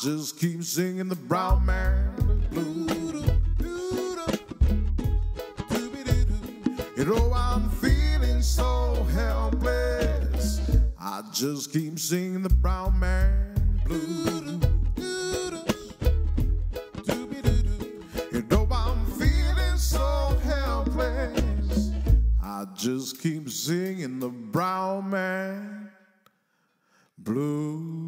just keep singing the brown man blues. You know I'm feeling so helpless. I just keep singing the brown man blues. You know I'm feeling so helpless. I just keep singing the brown man blues.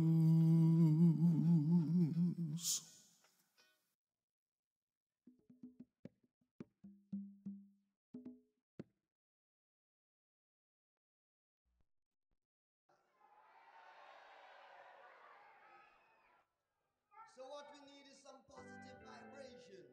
So what we need is some positive vibrations.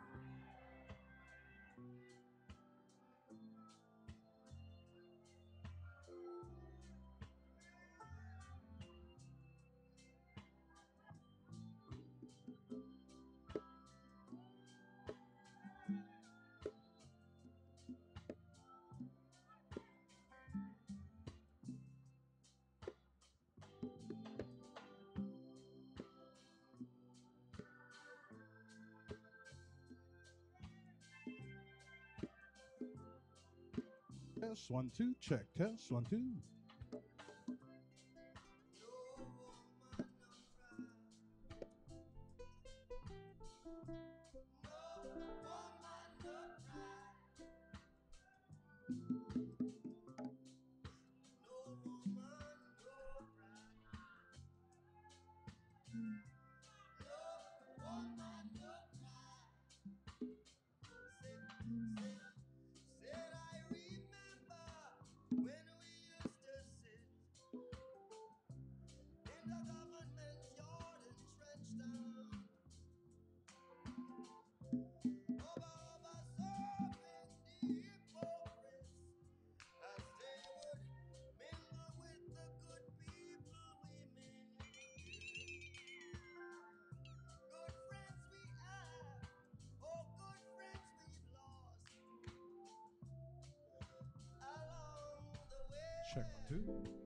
Test 1 2 check. Test 1 2. Check 2.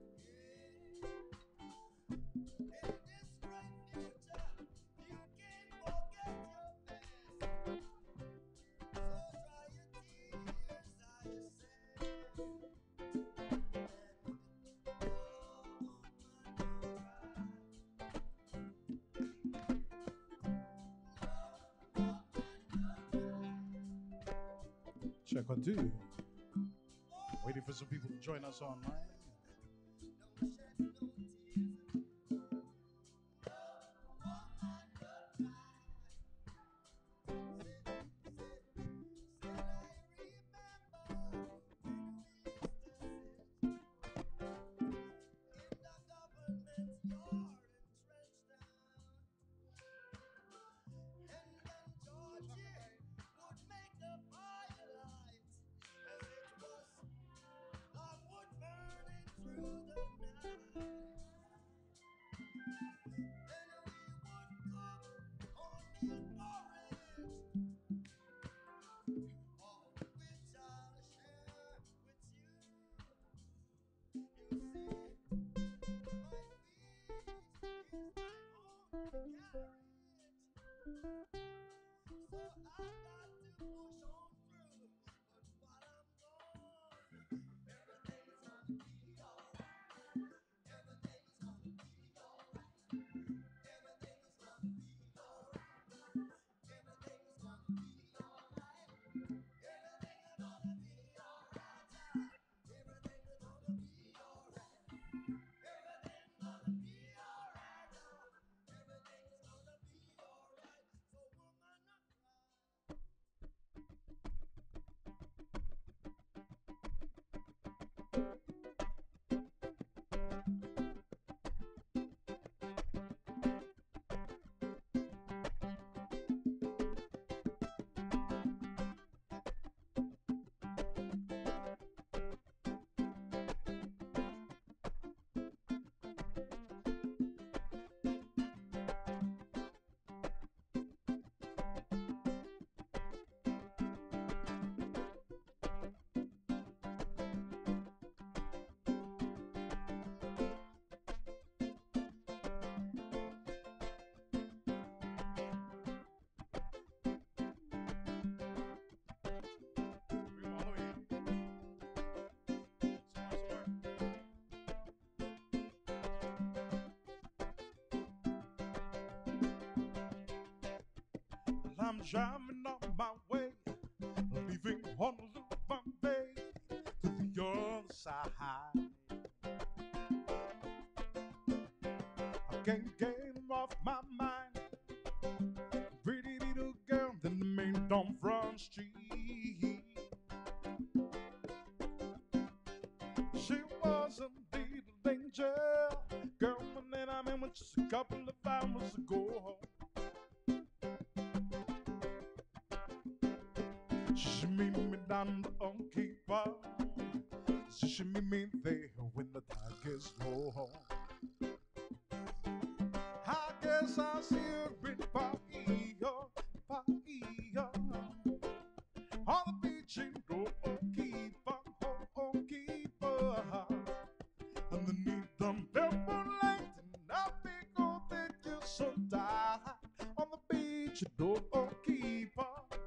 Check 1 2. Waiting for some people to join us online. driving on my way, leaving Honolulu, Bay to the other side. I can't get him off my mind. Pretty little girl in the main dumb front street. She was a little danger girl, and then I met her just a couple of hours ago. She meet me down the Keeper. She meet me there when the tide gets low. I guess I'll see her in Haia, Haia, on the beach in Keeper, Keeper, underneath them purple lights, and I think oh that you're so tired on the beach in Keeper.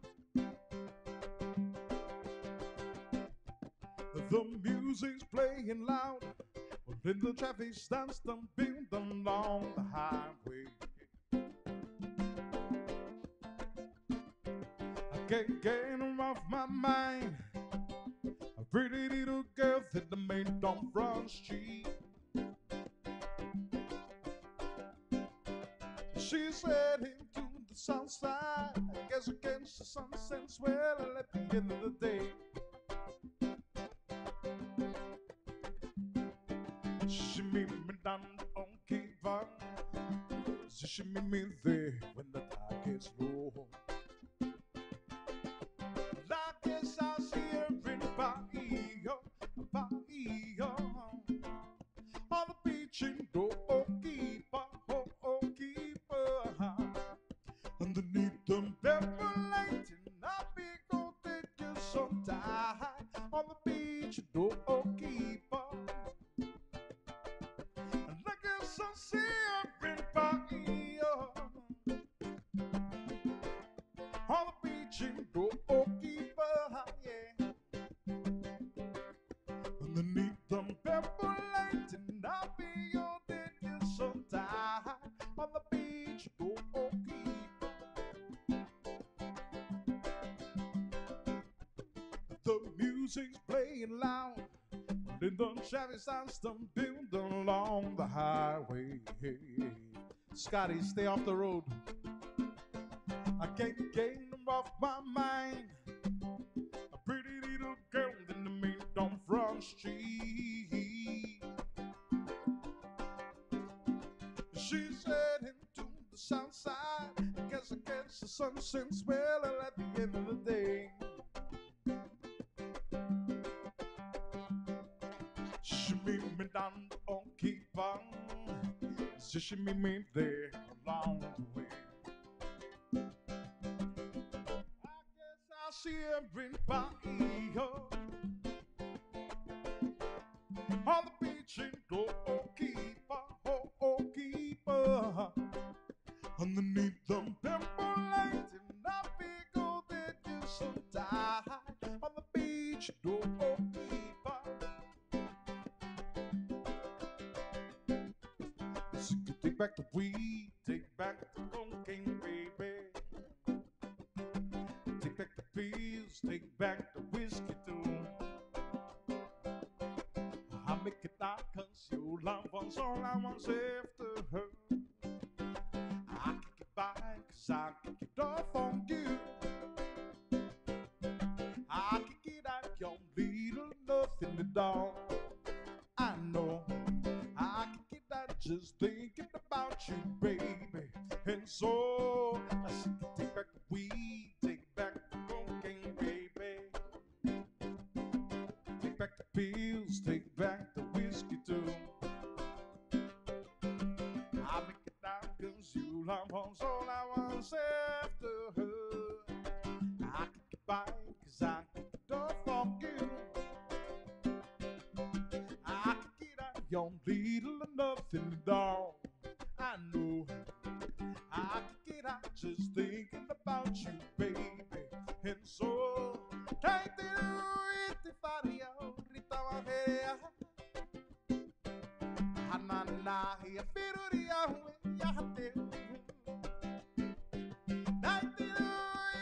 The music's playing loud, well, then the traffic starts thumping along the highway. I can't get her off my mind. A pretty little girl that the main dumb front street. She's heading to the south side, I guess against the sunset's well at the end of the day. She meet me down on Keeper. She meet me there when the tide gets low. I guess I'll see her in Haia, Haia, on the beach in Keeper, Keeper, underneath them purple lights, and I'll be gonna take you sometime on the beach in Keeper. See her in Haia, on the beach in Keeper, yeah, underneath them purple lights, and I'll be your dick sometime on the beach in Keeper. The music's playing loud, and the traffic starts thumping along the highway. Scotty, stay off the road. I can't get him off my mind. A pretty little girl in the main dumb front street. She's heading to the south side. I guess the sunset's well at the end of the day. She meet me down on Keeper. She meet me there along the way. I guess I'll see her in Haia, on the beach in Keeper, Keeper, underneath them purple lights, and I'll be go there you so tired on the beach in Keeper. Take back the weed, take back the cocaine, baby. Take back the pills, take back the whiskey too. I make it out 'cause your love was all I was after her. I kick it by 'cause I kick it off on you. I kick it out, your little nothing at all. I know I kick it out just thinking about you, baby. And so I said, take back the weed, take back the cocaine, baby. Take back the pills, take back the whiskey too. I make it out 'cause you love was all I was after her. I kick it by 'cause I kick it off on you. I kick it out, your little or nothing at all. I know I kick it out just thinking about you, baby. And so take the Rita Faria, Rita Faria, Hanana, Firuria, Yahate. Take the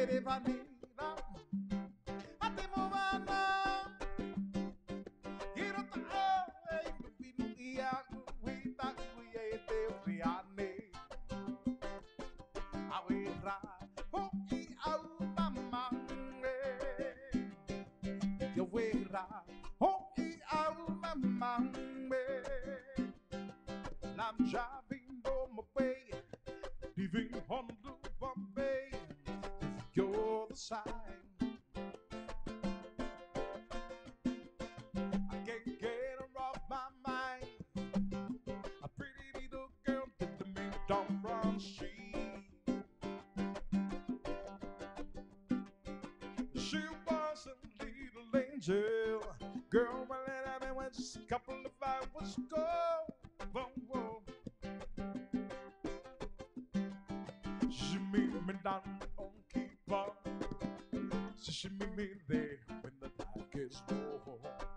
Vede vanilla, a te movana. Iro ta e vino ia guita guiete friane. Awera ho I au mama. Yawera ho I au mama. I'm driving on my way, leaving Honolulu, Bombay. If you're the sign, I can't get her off my mind. A pretty little girl did the me down Front Street. She was a little angel, girl. Well, I mean, when just a couple of hours ago. Whoa, whoa. She meet me down on Keeper. So she meet me there when the night gets low.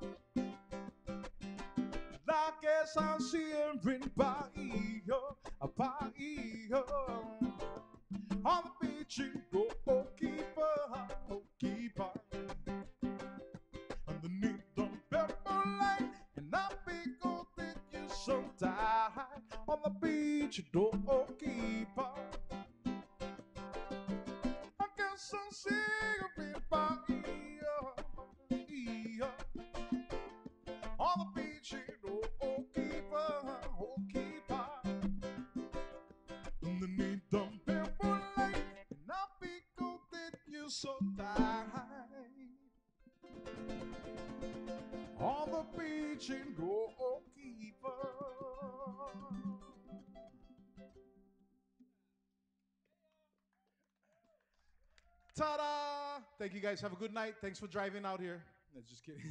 I guess I'll see her in Bahia, a Bahia. On the beach in go, oh Keeper, oh Keeper. Underneath the purple light, and I'll be good that you so tight. On the beach, oh Keeper. I guess I'll see you in Bahia, Bahia. On the beach, oh Keeper, oh Keeper. Underneath the purple light, and I'll be good that you so tight. On the beach in goalkeeper. Ta-da! Thank you guys. Have a good night. Thanks for driving out here. No, just kidding.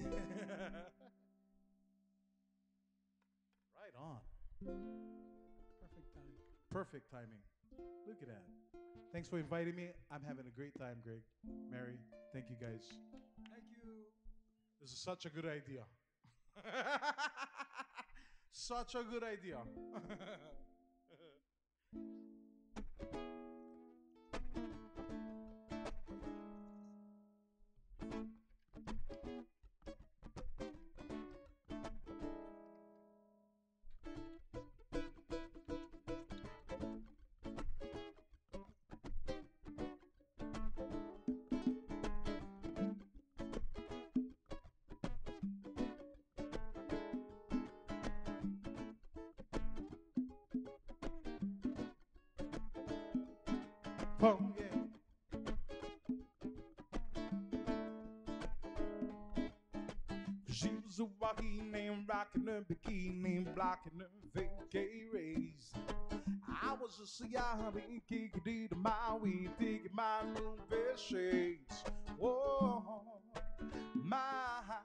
Right on. Perfect timing. Perfect timing. Look at that. Thanks for inviting me. I'm having a great time, Greg. Mary, thank you guys. Thank you. This is such a good idea. Such a good idea. Oh, yeah. She was a walking and rocking her bikini, blocking her vacay rays. I was just a yachting, kicking it my way, taking my moonface shades. Whoa, my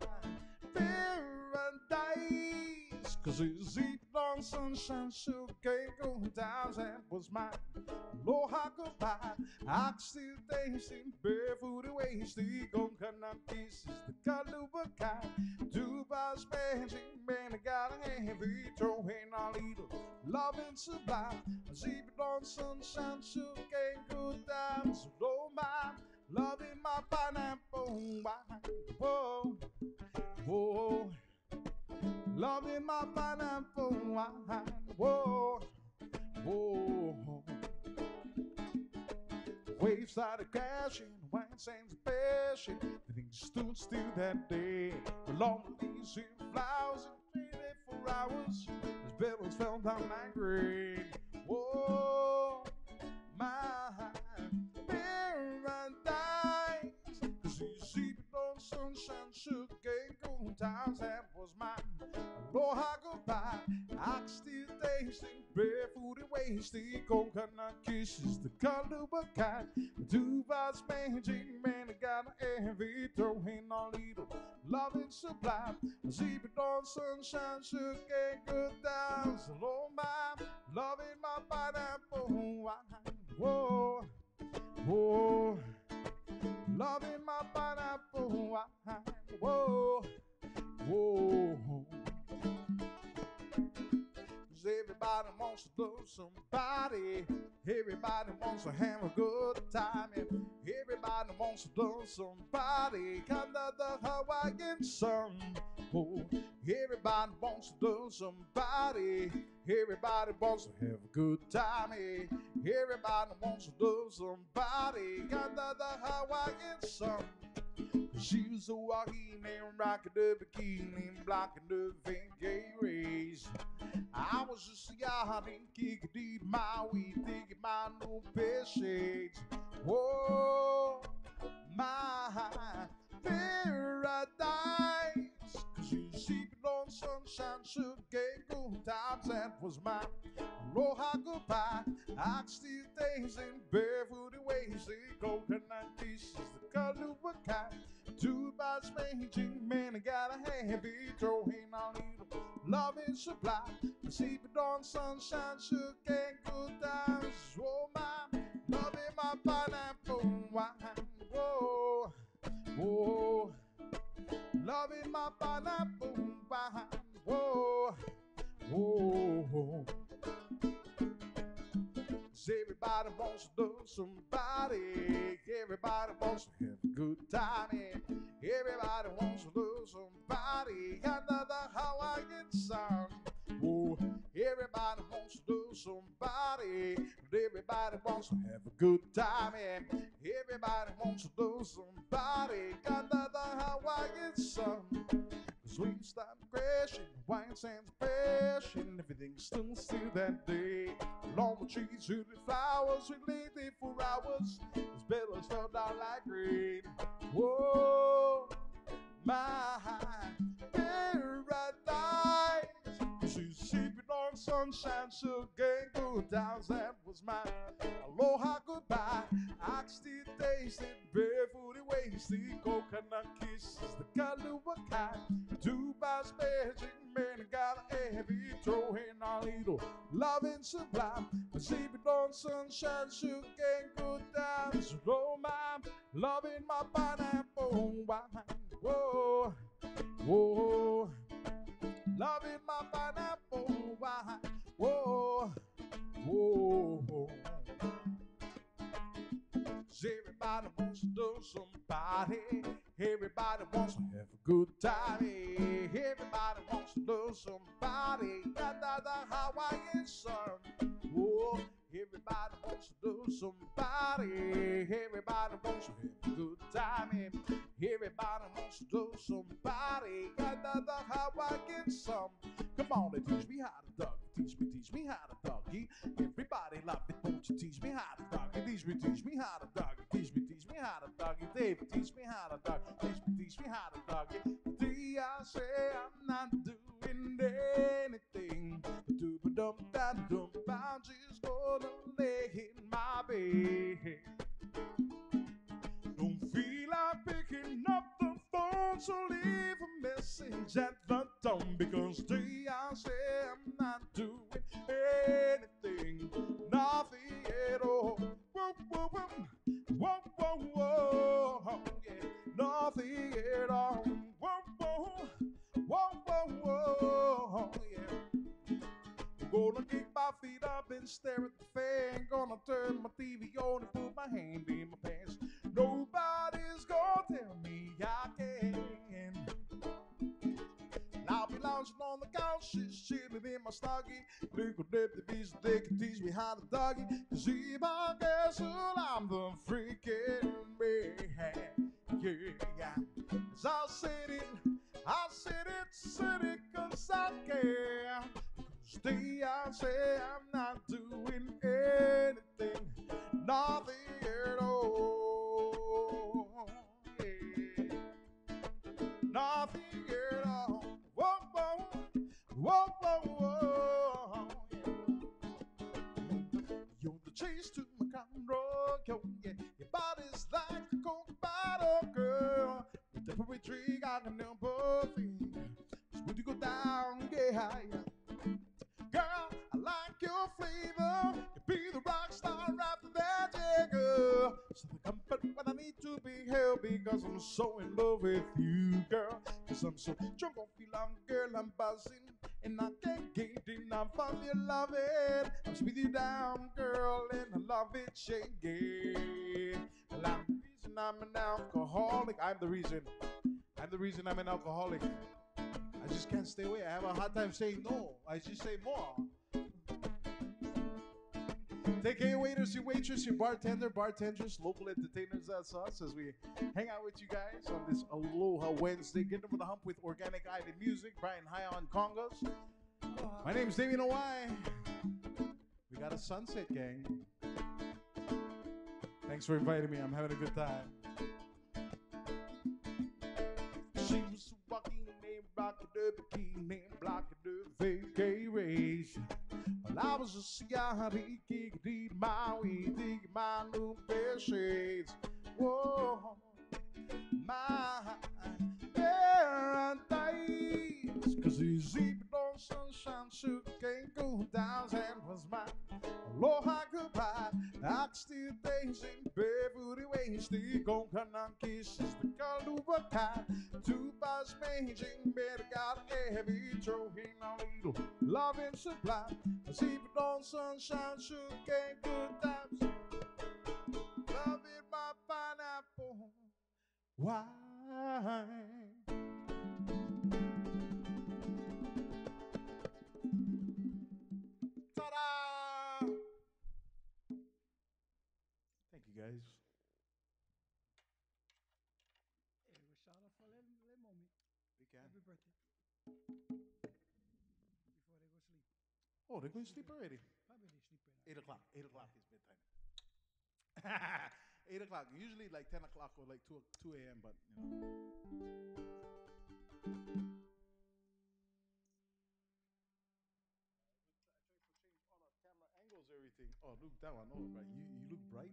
paradise. Cause it's deep long sunshine, so can't go down. That was my aloha goodbye. I can still dancing, barefoot and wasted. Coconut kisses, the color of a kite. Two bars magic, man, I got a heavy throwing a little loving sublime. Deep long sunshine, so can't go down. So don't mind loving my pineapple wine. Whoa, whoa. Loving my pineapple wine. Whoa, whoa. Waves started crashing, wine sands passion. Everything stood still that day. The long leaves and flowers and waited for hours as billows fell down like rain. Whoa, my paradise. Cause you see the long sunshine shook and cool times. That was my aloha goodbye. I can still tasting barefoot and wasted. Coconut kisses, the color of a kite. Two bars magic, man, I got an envy. Throwing a little loving supply. See the dawn sunshine shook and good down. So low my loving my pineapple wine. Whoa, whoa. Loving my pineapple wine. Whoa, whoa. Cause everybody wants to love somebody. Everybody wants to have a good time. And everybody Everybody wants to love somebody under the Hawaiian sun. Oh, everybody wants to love somebody. Everybody wants to have a good time. Hey, everybody wants to love somebody under the Hawaiian sun. She was a walking and rocking the bikini, blocking the gay rays. I was just yachting, kicking my weed, thinking my new pair of shades. Whoa, my paradise. Cause you see it on sunshine, sugar cane, good times. That was my aloha goodbye. I still dancing, barefoot and wasted, coconut kisses, the color of a kite. Two by smashing, man, I got a heavy throwing on you. Love and supply, see it on sunshine, sugar cane, good times. Oh my, love in my pineapple wine. Whoa, whoa, love in my pineapple wine. Whoa, whoa. Everybody wants to love somebody. Everybody wants to have a good time. Everybody wants to love somebody under the Hawaiian sun. Oh, everybody wants to love somebody. Everybody wants to have a good time. Everybody wants to love somebody under the Hawaiian sun. Cause we start crashing, wine sands crashing, everything's still that day. Along the trees, with the flowers, we lay there for hours. These bellows fell down like rain. Whoa, my paradise. She's sipping on sunshine, sugar and good times. That was my aloha goodbye. I still taste it, barefoot and wasted, coconut kisses, the color of a kite. Two by magic, man, got a heavy throwing on little love and sublime. Sipping on sunshine, sugar and good times. Oh my, loving my pineapple wine. Whoa, whoa, loving my pineapple wine. Whoa, whoa. Everybody wants to love somebody. Everybody wants to have a good time. Everybody wants to love somebody under the Hawaiian sun. Oh, everybody wants to love somebody. Everybody wants to have a good time. Everybody wants to love somebody under the Hawaiian sun. Come on and teach me how to doggy. Teach me how to doggy. Everybody love it, won't you teach me how to doggy? Teach me how to doggy. Teach me how to doggy. David, teach me how to doggy. Teach me how to doggy. Today I say I'm not doing anything. Dum-dum-dum-dum, I'm just gonna lay in my bed. Don't feel like picking up the phone, so leave a message at the tone. Because today I say I'm not doing anything, nothing at all. Whoa, whoa, whoa, whoa, whoa, whoa, yeah, nothing at all. Whoa, whoa, whoa, whoa, whoa, yeah. I'm gonna kick my feet up and stare at the fan. Gonna turn my TV on and put my hand in my pants. Nobody's gonna tell me I can. I'll be lounging on the couch, just chilling in my stocking. Little deputies, they can teach me how to doggy. Cause if I guess well, I'm the freaking man. Yeah. As I said it, cause I care. Cause today I say I'm not doing anything, nothing at all. Yeah. Nothing at all. Whoa, whoa, whoa, whoa, whoa. You're the chase to my conroy, yo, yeah. Your body's like a coke bottle, girl. With the poetry, I can never feel. So when you go down, get higher. Girl, I like your flavor. You be the rock star after that, yeah, girl. So the comfort when I need to be held, because I'm so in love with you, girl. Cause I'm so drunk off your love, girl, I'm buzzing. And I can't get enough of your loving. I'm smooth you down, girl, and I love it, shaking. Well, I'm the reason reason I'm an alcoholic. I'm the reason I'm an alcoholic. I just can't stay away. I have a hard time saying no. I just say more. Take care, waiters and waitress, your bartenders, local entertainers, that's us, as we hang out with you guys on this Aloha Wednesday. Get over the hump with organic island music. Brian Haia on congos. My name's Damien Awai. We got a sunset, gang. Thanks for inviting me. I'm having a good time. She was walking named Rocky the bikini, blocking the vacation. Well, I was just young, kicking my way, digging my new pair of shades. Whoa, my paradise. Cause these even though sunshine sure can't go down, and was my aloha goodbye. I can still dance in barefooted wasted, gon' cut on kisses, the kaluba kai. Two bars managing, better got a heavy throwing a little love and supply. Cause even though sunshine sure can't good times, love it my pineapple wine. Ta-da! Thank you, guys. Hey, we'll shout out for a little moment. We can. Happy birthday. Before they go sleep. Oh, they're going to sleep already. Probably they sleep right now. 8 o'clock. 8 o'clock is bedtime. 8 o'clock. Usually like 10 o'clock or like 2 a.m., but you know. Angles, everything. Oh, look that one. Oh, right. You look bright.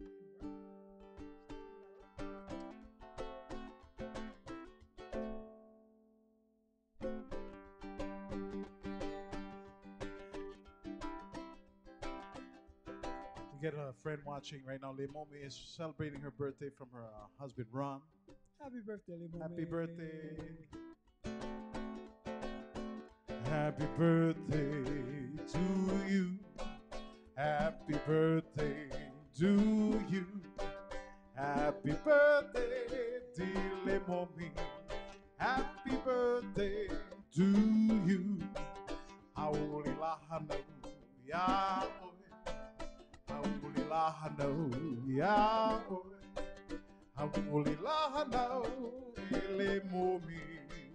We get a friend watching right now. Lemomi is celebrating her birthday from her husband Ron. Happy birthday, Limo. Happy birthday. Happy birthday to you. Happy birthday to you. Happy birthday, dear Lemomi. Happy birthday to you. Hauli lahano ya oi. Hauli lahano ya oi. Hauli lahano Lemomi.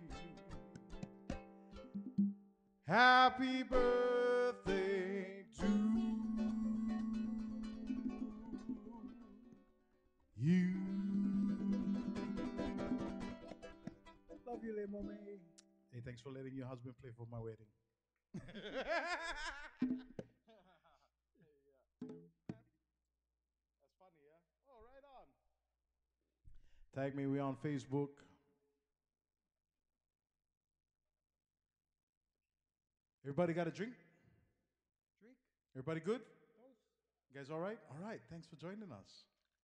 Happy birthday to you. Love you, Limo. Hey, thanks for letting your husband play for my wedding. That's funny, yeah? Oh, right on. Tag me, we on Facebook. Everybody got a drink? Drink. Everybody good? Toast. You guys all right? All right, thanks for joining us.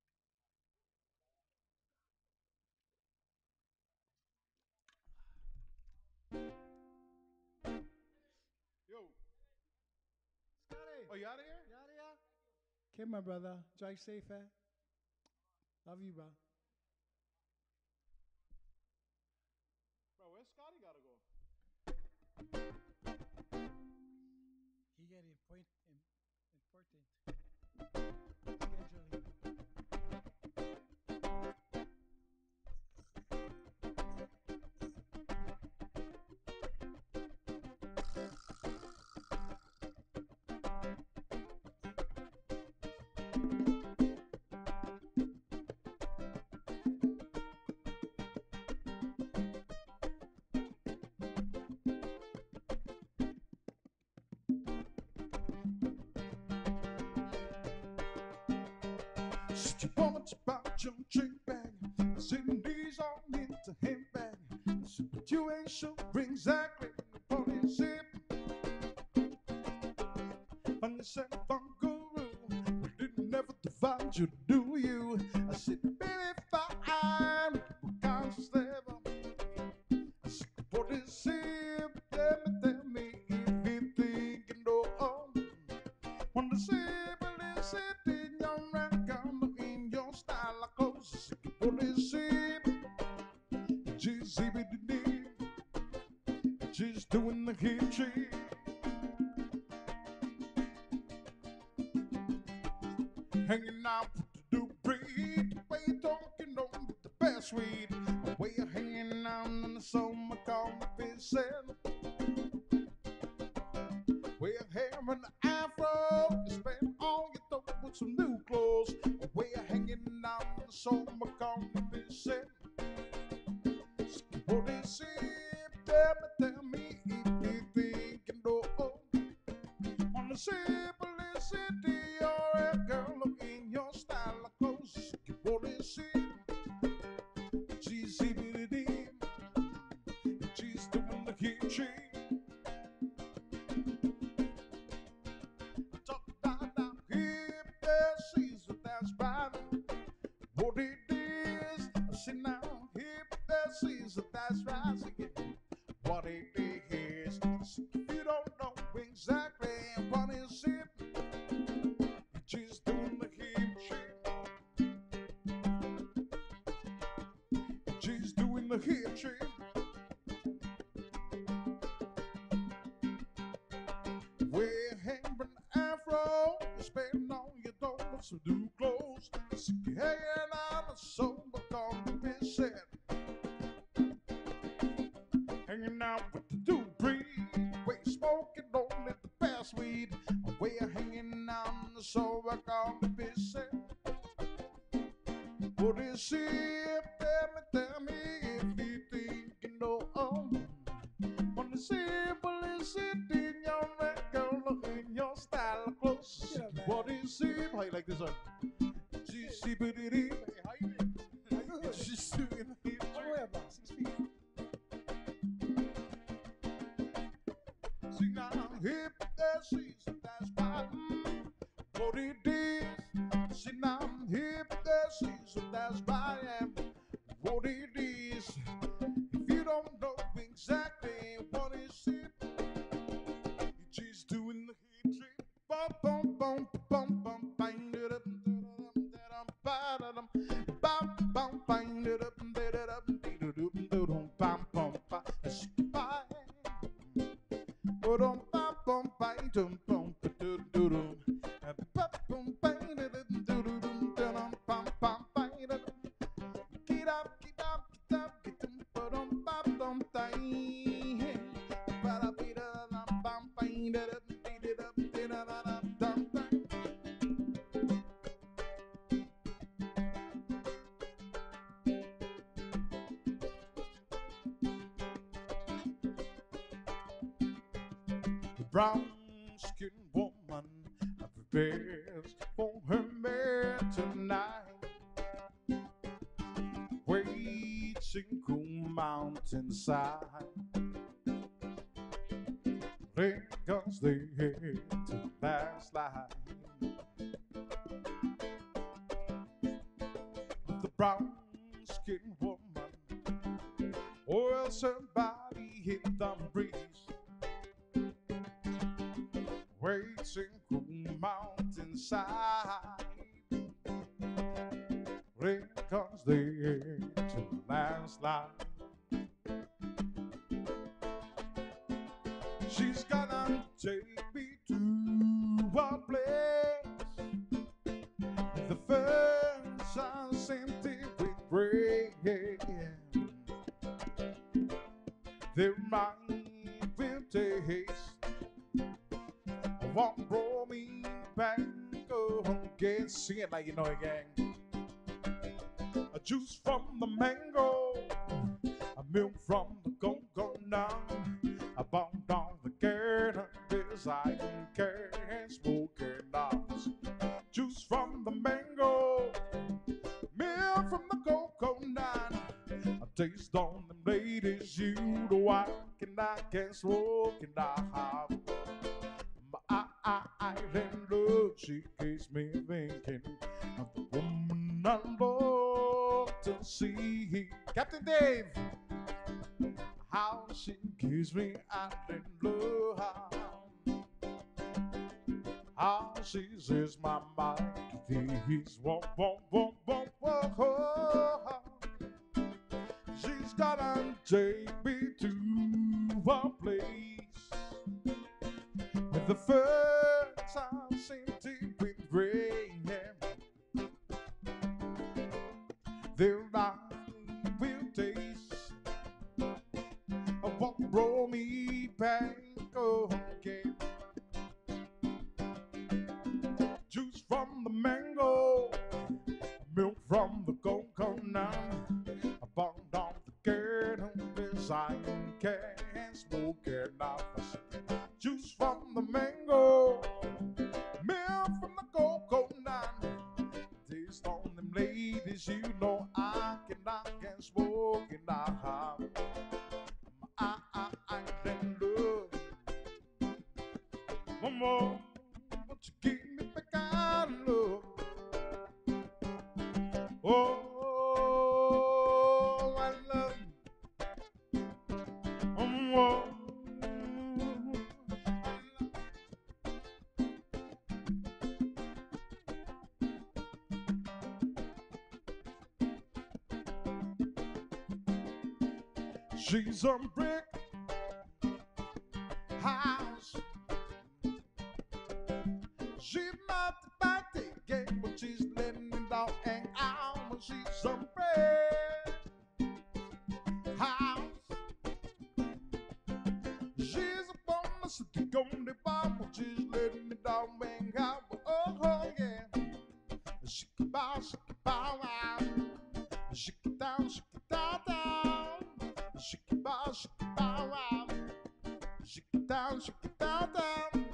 Yo. Scotty. Oh, you out of here? You out of here? Okay, my brother. Drive safe, eh? Love you, bro. Bro, where's Scotty gotta go? He get important. Scheduling. You want about your drink bag, sitting these on into handbag. So but you ain't sure exactly what is it. When you said Bungaroo, we didn't never divide you, do you? I said, baby, fine, what kind of level? I said, what is it? Tell me if you think you know. When the simple is it in your record, in your style, like clothes, doing the hip trick. Hanging out with the new breed, the way you talking on with the best weed, the way you're hanging out on the summer conversation, way your hair and the afro, you spend all your dough with some new clothes, the way you're hanging out on the summer conversation. What is it? Tell me if you think you know. On the simplicity, you're a girl in your style of clothes. What is it? She's CBD. She's doing the hip trick. Talk down, hip there, she's that's right. What it is, see now, hip there, she's that's right. What it is, if you don't know exactly what is it, she's doing the hip trick. She's doing the hip trick. We're having afro, you spend all your dollars to do clothes. Hanging out a sober conversation, hanging out with the dude breed, way smoking only the best weed, way hanging out on the sober conversation. What is it? Tell me if you think you know. On the simplicity in your record, in your style of clothes. What is it? How you like this one? Hey, how you doing? How good? She's doing the hip How trick. you weigh about 6 feet? Sing now, hip there, she's that's right. What it is, sing now, hip there, she's that's right. What it is, if you don't know exactly what is it, she's doing the hip trick. Bum bum bum bum bum bang it up, bum bum bang it up, bum bum bum. Brown-skinned woman prepares for her man tonight, waits in cool mountainside. Because they hate to last life. The brown-skinned woman, or else her body hit the breeze. Waits in cool mountainside, because they hate to last life. She's gonna take me to a place, the first I sent it with rain. There might be taste. Won't roll me back again. Sing it like you know it, gang. A juice from the mango, a milk from the coconut, a bone on the cannabis, I don't care, smoking nuts. Juice from the mango, milk from the coconut, a taste on them ladies, you know I can't smoke and I have. Island love, she keeps me thinking of the woman I love to see. Captain Dave, how she gives me island love, how she says my mind is whoa, whoa, whoa, whoa, whoa. She's gonna take me to a place the first I seem to with rain, their eyes will taste of what brought me back again. Juice from the mango, milk from the coconut, I burned off the kernel as I can't smoke it now. Juice from the mango, milk from the coconut. Taste on them ladies, you know I can't smoke it now. I can love one more, but you give me back out of love. Oh, I love you. One more. She's a brick house. She's not about to get what she's letting it all hang out. She's a brick house. She's a bonus to the only one, but she's letting it all hang out. Oh yeah. Shake it bow, wow. Shake it down, down. Shake it bow, wow. Shake it down, down.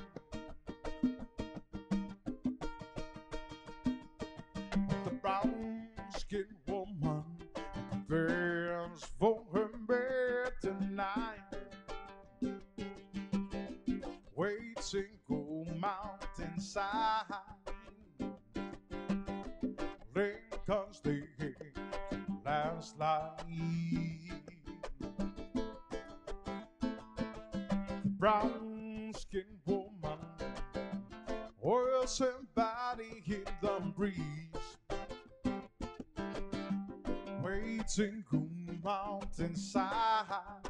The brown skinned woman fears for her bed tonight. Waiting go mountainside. Lincoln's day last light. The brown skinned woman oils her body in the breeze. Waiting go mountainside.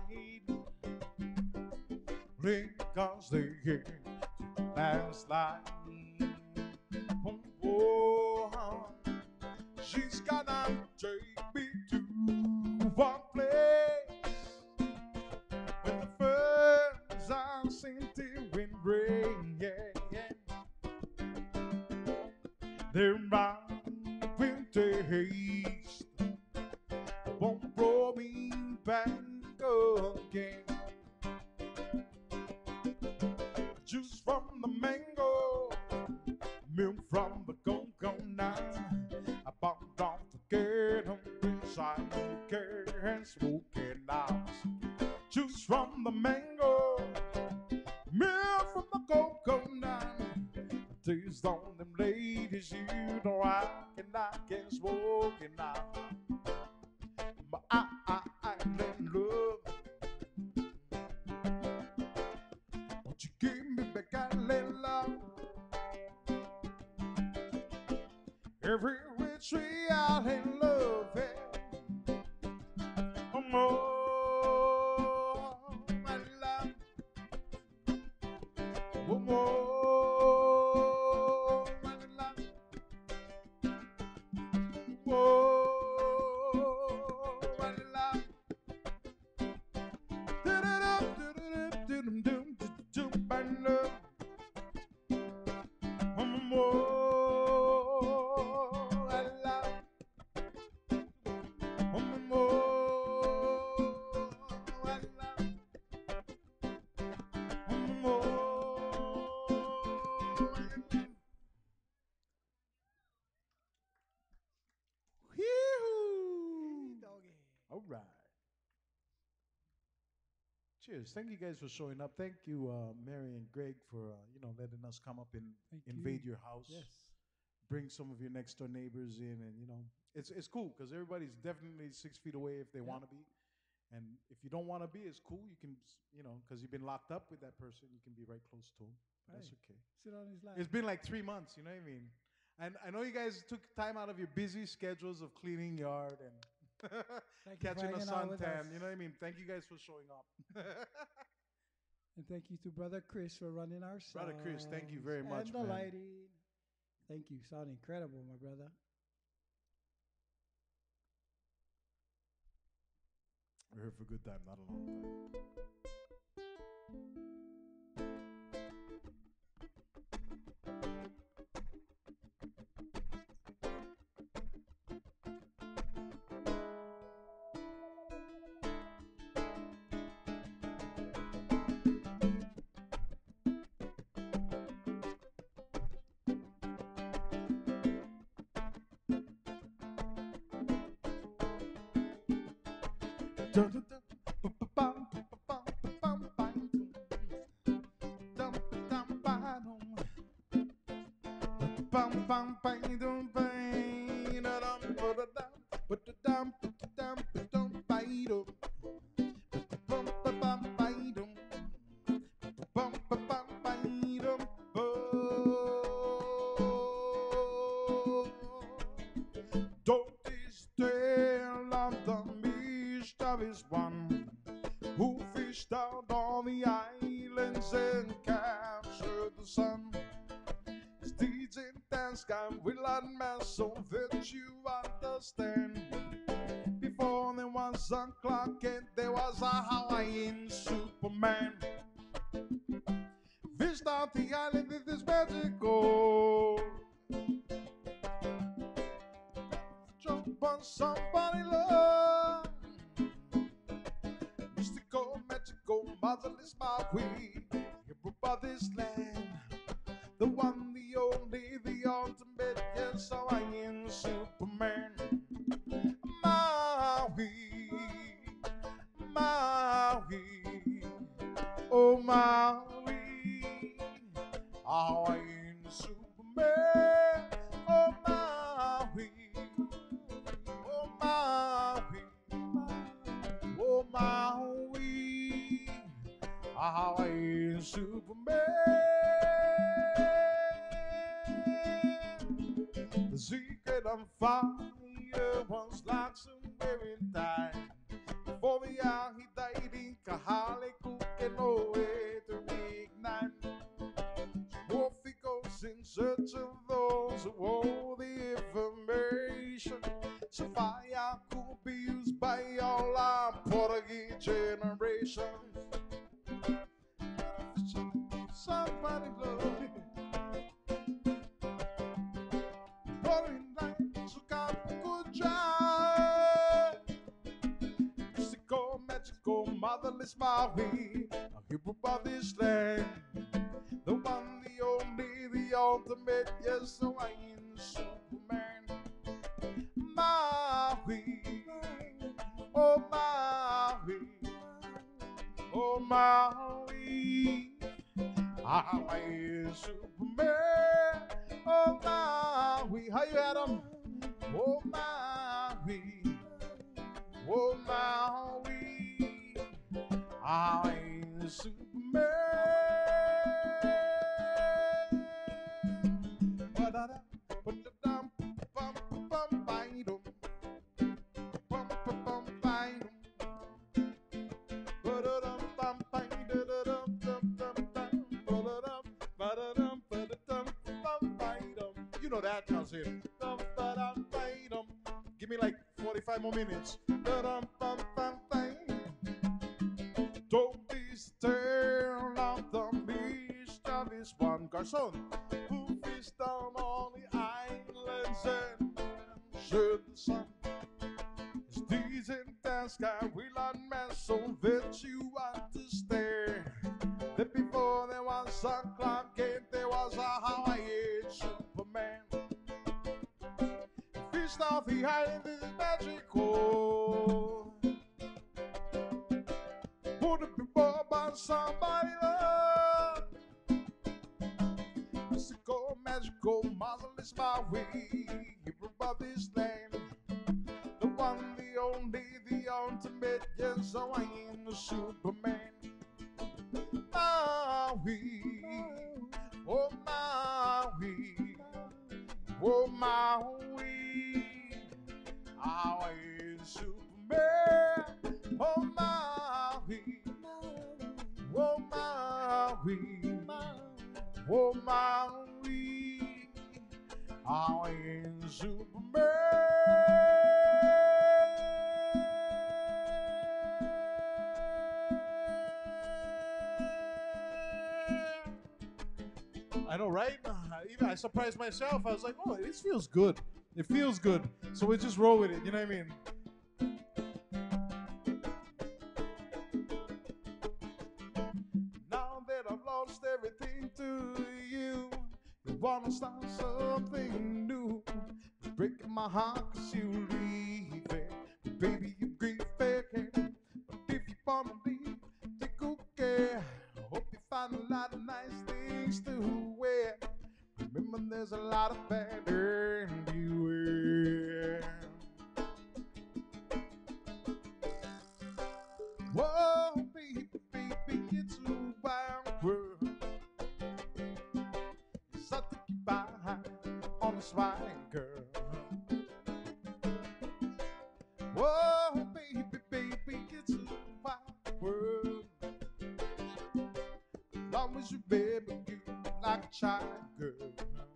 Lincoln's day last light. Oh, she's gonna take me to one place when the first I seen the wind rain, there my winter haste won't blow me back again. Juice from the mango, milk from the coconut, I bumped off the kernel inside the can smoke it out. Juice from the mango, milk from the coconut. Taste on them ladies, you know I can smoke it out. But I let love. Won't you give me back a little love? Every which way out in love, oh, more, my love, oh, more, my love, oh, my love. Do-do-do-do-do-do-do-do-do, my love, oh, more. All right. Cheers. Thank you guys for showing up. Thank you, Mary and Greg, for letting us come up and invade your house. Yes. Bring some of your next door neighbors in, and it's cool because everybody's definitely 6 feet away if they want to be, and if you don't want to be, it's cool. You can because you've been locked up with that person, you can be right close to him. That's okay. Sit on his lap. It's been like 3 months. You know what I mean? And I know you guys took time out of your busy schedules of cleaning yard and catching a suntan. You know what I mean? Thank you guys for showing up. And thank you to Brother Chris for running our sound. Brother Chris, thank you very much, And the man. lighting. Thank you. Sound incredible, my brother. We're here for a good time, not a long time. Don't this tale of the beast of his one who fished out all the islands and captured the sun. His deeds in the sky will unmask so that you understand. Before there was a Clark Kent, there was a Hawaiian Superman. Fished out the island with his magical. Jump on somebody love. Mystical, magical, motherless Maui. Hero of this land. The one, the only, the ultimate, yes, Hawaiian Superman. Maui, Maui, oh Maui, Hawaiian Superman. Oh Maui, oh Maui, oh Maui, Hawaiian Superman. The secret of fire was locked somewhere in time. Before the hour he died in Kahale, cooking no way to reignite. Wolfie goes in search of those who hold the information. So fire could be used by all our Portuguese generations. Somebody love me. Rolling lights, so got a good job. Mystical, magical, motherless Maui, a hero of this land. The one, the only, the ultimate, yes, Hawaiian Superman. Maui, oh Maui, oh Maui, Hawaiian Superman. Oh Maui, how you Adam? Oh Maui, oh Maui, Hawaiian Superman. Ba-da-da, ba-da-dum, bum-bum-bum-bidum, bum-bum-bum-bidum, ba-da-dum, bum-bum-bum-bum-bum, ba-da-dum, ba-da-dum, ba-da-dum, bum-bum-bidum. You know that comes in. Dum-ba-dum-bidum. Give me like 45 more minutes. Ba-dum-bum-bum-bidum. Don't be stirred of the beast of this one garçon who fished down all the islands and captured the sun. His deeds in the sky will unmask so that you understand that before there was a Clark Kent, there was a Hawaiian Superman. Fished off the island is magical. Would it be more about somebody love? Mystical, magical, motherless Maui, hero of this land. The one, the only, the ultimate, yes, Hawaiian Superman. Maui, oh Maui, oh Maui, Hawaiian Superman. Oh Maui, Oh, Maui. Oh, Maui. I am Superman. I know, right? Even I surprised myself. I was like, oh, this feels good. It feels good. So we just roll with it. You know what I mean? Now that I've lost everything to you, you wanna start something new. It's breaking my heart 'cause you leave it. Baby, you grieve it. But if you wanna leave, take good care. I hope you find a lot of nice things to wear. Remember, there's a lot of better and beware. Whoa, baby, baby, it's a wild world. Something you buy on a swine girl. Whoa, baby, baby, it's a wild world. As long as you baby, you like a child girl.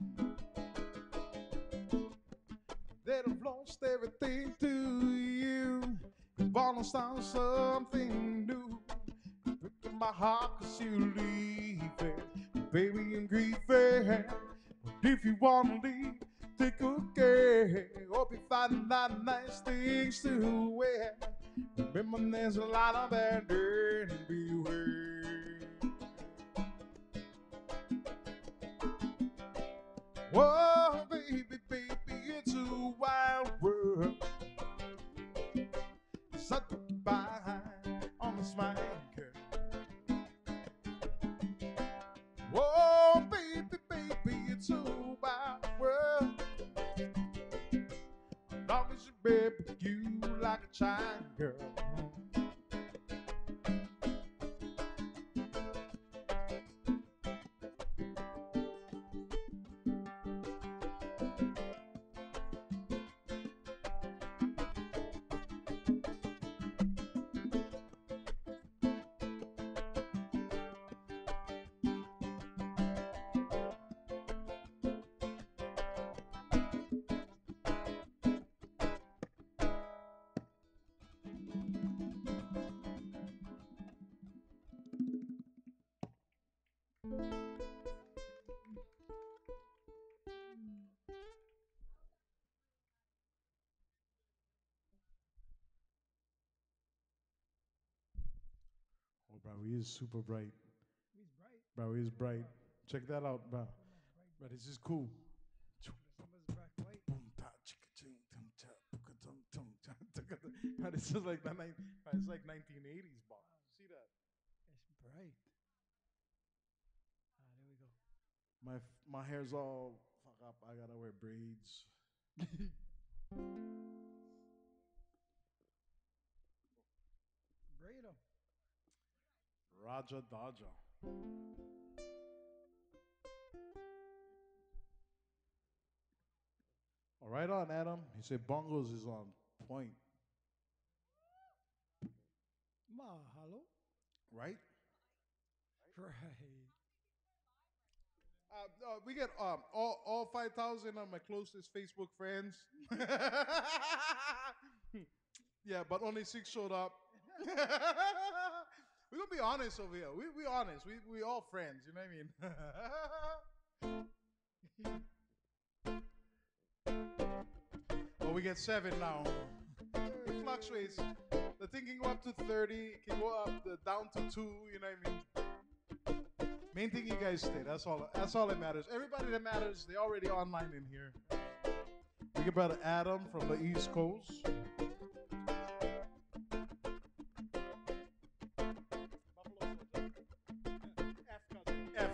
That I've lost everything to you. You wanna start something new. Breaking my heart 'cause you leave it. Baby, I'm grieving. But if you wanna leave, take good care. Hope you find a lot of nice things to wear. Remember, there's a lot of better and beware. Whoa, baby, baby, it's a wild world. Something behind on the smile girl. Whoa, baby, baby, it's a wild world. As long as you baby, you like a child girl. Oh, bro, he is super bright. He's bright. Bro, he's bright. Check that out, bro. Bright. But this is cool. Somebody's black white. This is like it's like 1980s, bro. See that? It's bright. There we go. My hair's all fucked up. I gotta wear braids. Braid 'em. Raja Daja. All right on, Adam. He said bongos is on point. Mahalo. Right? Right. We get all 5,000 of my closest Facebook friends. Yeah, but only 6 showed up. We're gonna be honest over here. We honest. We all friends. You know what I mean? Well, we get 7 now. It fluctuates. The thing can go up to 30. It can go up down to 2. You know what I mean? Main thing you guys stay. That's all that matters. Everybody that matters, they're already online in here. We get brother Adam from the East Coast. F.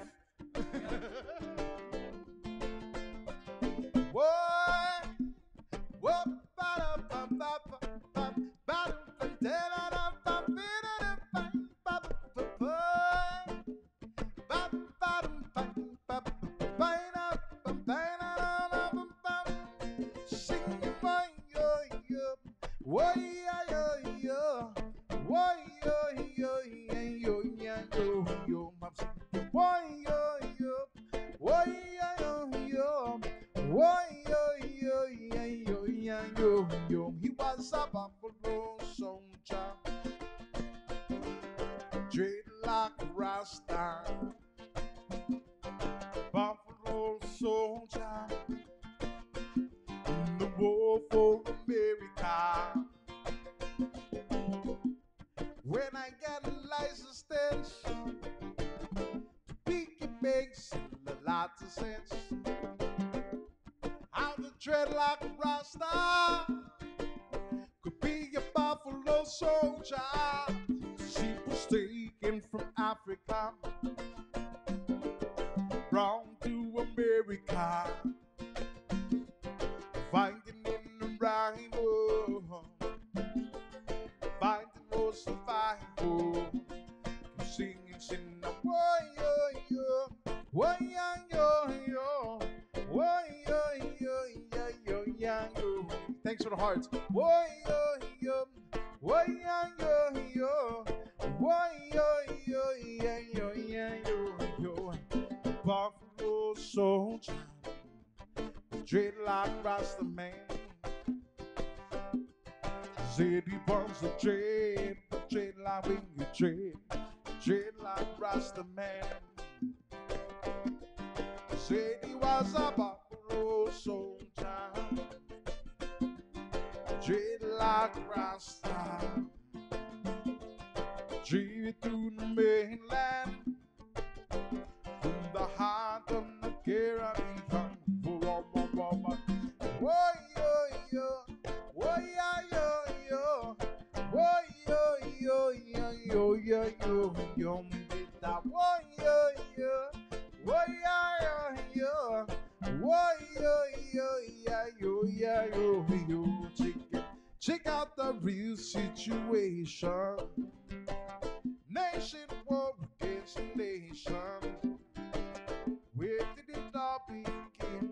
dreadlock Rasta, Buffalo soldier in the war for America. When I got a license, it makes a lot of sense. How the dreadlock Rasta could be a buffalo soldier. She was taken from Africa, brought to America, finding in the rival, finding no survival. Keep singing, singing, why yo yo, why yo yo, why yo yo yo yo yo. Thanks for the hearts. Why yo yo, why yo yo, why yo yo yo yo yo. Buffalo soldier, dreadlock Rasta man. Said he wants the dreadlock when you dreadlock Rasta man. Said he was a buffalo soldier, dreadlock Rasta. Driven through the mainland, from the heart of the Caribbean. Whoa, yo, yo, whoa, yo, yo, whoa, yo, yo, yo, yo, yo, yo, yo, whoa, yo, yo, whoa, yo, yo, whoa, yo, yo, yo, yo, yo, check out the real situation. Nation war against nation. Where did it all begin?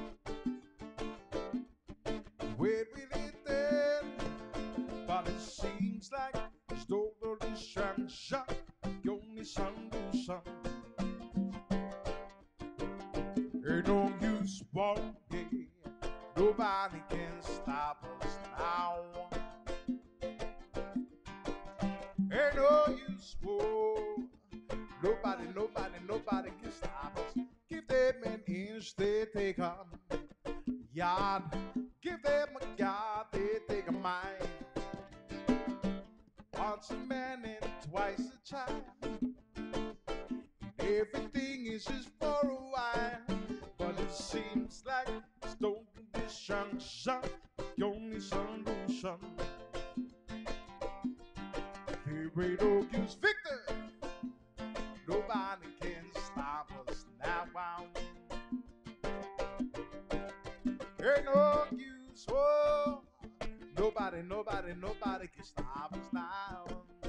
Where will it end? But it seems like it's total destruction. The only solution. Ain't no use walking. Nobody can stop us now. Ain't no use for nobody can stop us. Give them an inch, they take a yard. Give them a yard, they take a mile. Once a man and twice a child. Everything is just for a while. But it seems like it's total destruction. The only solution. Here ain't no use, Victor. Nobody can stop us now. Ain't no use, oh. Nobody can stop us now.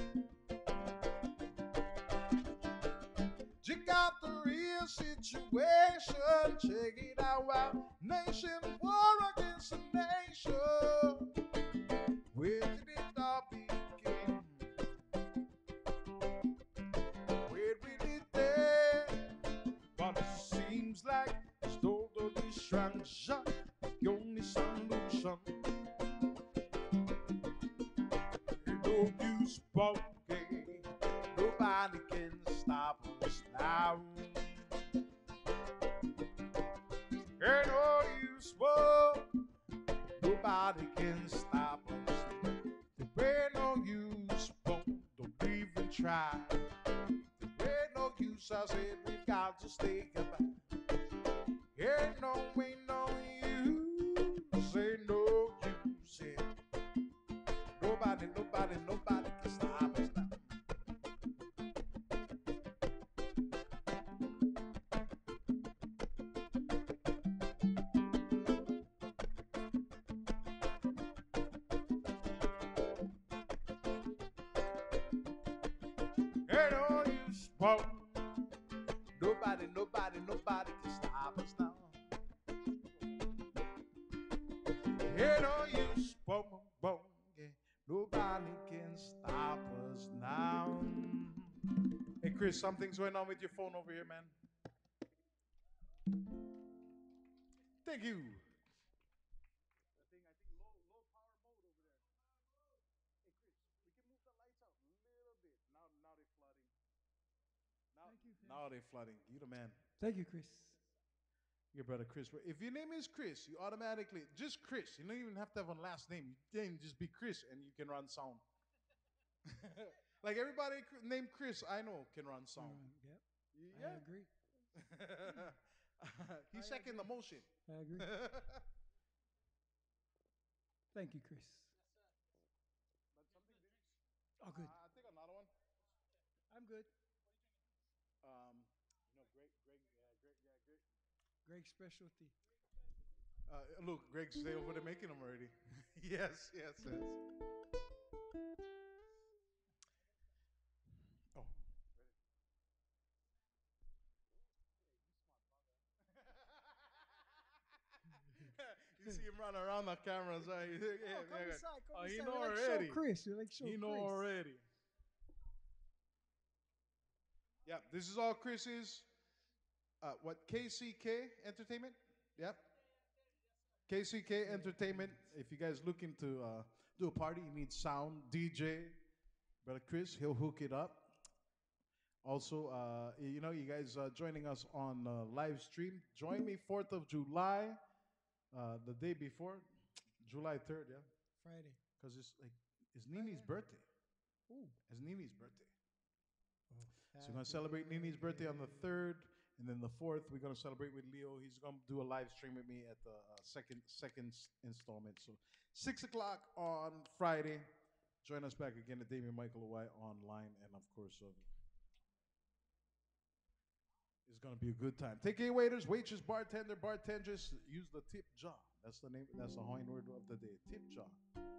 Check out the real situation. Check it out. Nation war against a nation. Where did it all begin? Where will it end? But it seems like it's total destruction. The only solution. Ain't no use walking. Nobody can stop us now. Ain't no use walking. Nobody can stop us. There ain't no use, don't even try. There ain't no use, I said we got to stay goodbye. Ain't no use, ain't no use, yeah. Nobody can stop us now. Ain't no use, whoa. Nobody can stop us now. Ain't no use, whoa, yeah. Nobody can stop us now. Hey Chris, something's going on with your phone over here, man. Thank you. Hey Chris, we can move the lights out a little bit. Now they're flooding. Now they flooding. You the man. Thank you, Chris. Your brother Chris. If your name is Chris, you automatically just Chris. You don't even have to have a last name. You can just be Chris, and you can run sound. Like everybody named Chris, I know can run sound. Yep. Yeah. I agree. He's second the motion. I agree. Thank you, Chris. Oh, good. I think another one. I'm good. Greg. Greg's specialty. Look, Greg's stay over there making them already. yes. Oh. You see him run around the cameras, right? Come inside. Come inside. He know Like already. Show Chris. You're like show He know Chris. already. Yeah, this is all Chris's. What KCK Entertainment? Yep. KCK Entertainment. If you guys looking to do a party, you need sound, DJ, brother Chris, he'll hook it up. Also, you guys joining us on live stream. Join me 4th of July, the day before, July 3rd, yeah? Friday. Because it's Nini's birthday. Ooh. It's Nini's birthday. Oh, So we're going to celebrate Nini's birthday on the 3rd, and then the 4th, we're going to celebrate with Leo. He's going to do a live stream with me at the second installment. So 6 o'clock on Friday. Join us back again at Damien Awai online, and of course, it's going to be a good time. Takeaway waiters, waitress, bartender, bartenders, use the tip jar. That's the name. That's the Hawaiian word of the day. Tip jar.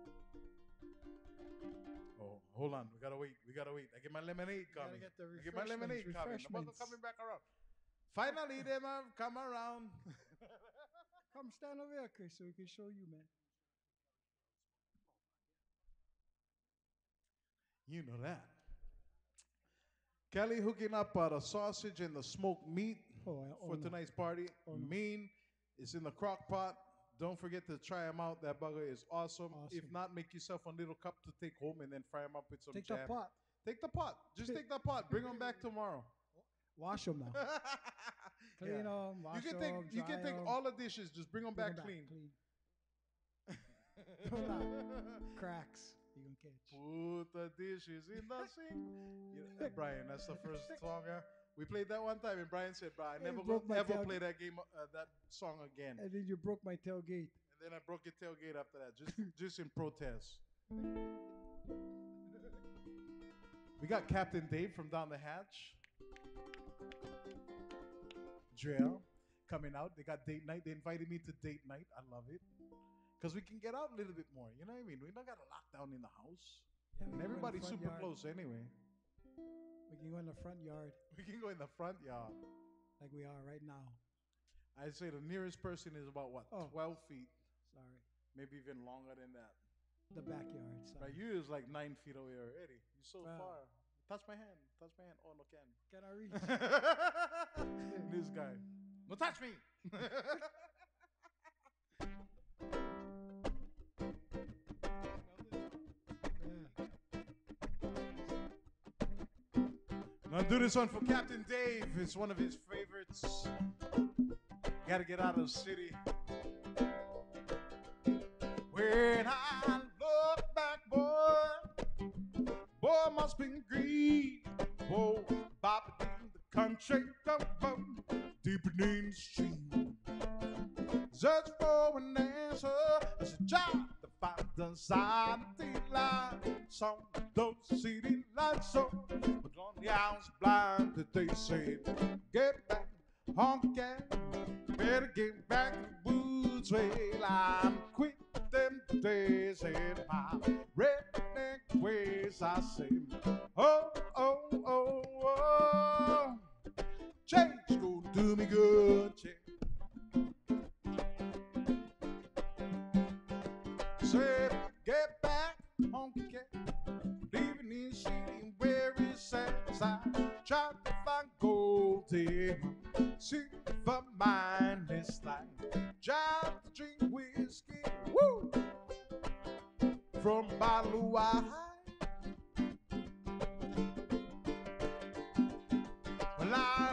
Oh, hold on. We gotta wait. I get my lemonade coming. Get the I get my lemonade coming. The mother coming back around. Finally, they have come around. Come stand over here, Chris, so we can show you, man. You know that. Kelly hooking up the sausage and the smoked meat for tonight's party. Mean is in the crock pot. Don't forget to try them out. That burger is awesome. If not, make yourself a little cup to take home and then fry them up with some jam. Take the pot. Take the pot. Just take the pot. Bring them back tomorrow. Wash them now. Clean them. Wash them. You can take all the dishes. Just bring them back clean. Cracks. You can catch. Put the dishes in the sink. Brian, that's the first song. We played that one time, and Brian said, "Bro, I never will ever play that game, that song again." And then you broke my tailgate. And then I broke your tailgate after that, just in protest. We got Captain Dave from Down the Hatch. Drill coming out. They got date night. They invited me to date night. I love it. Because we can get out a little bit more. You know what I mean? We don't got a lockdown in the house. Yeah, and everybody's super close anyway. We can go in the front yard. We can go in the front yard. Like we are right now. I'd say the nearest person is about, 12 feet? Sorry. Maybe even longer than that. The backyard. Sorry. Right, you is like 9 feet away already. You're so far. Touch my hand. Oh, no can. Can I reach? This guy. No, touch me. I'll do this one for Captain Dave. It's one of his favorites. Gotta get out of the city. When I look back, boy must be green. Oh, Bobby in the country, deeper in the stream. Search for an answer. It's a job to find the side of the line. Some don't see the light, so but on the house blind that they say, get back, honky, better get back to the woods. Well, I'm quit them days and my redneck ways. I say, oh, change gonna do me good, change. Say, get back, honky cat, living in city where it's sad. I tried to find gold here, see if a mindless life. Tried to drink whiskey, woo, from bottle of Haia. Well, I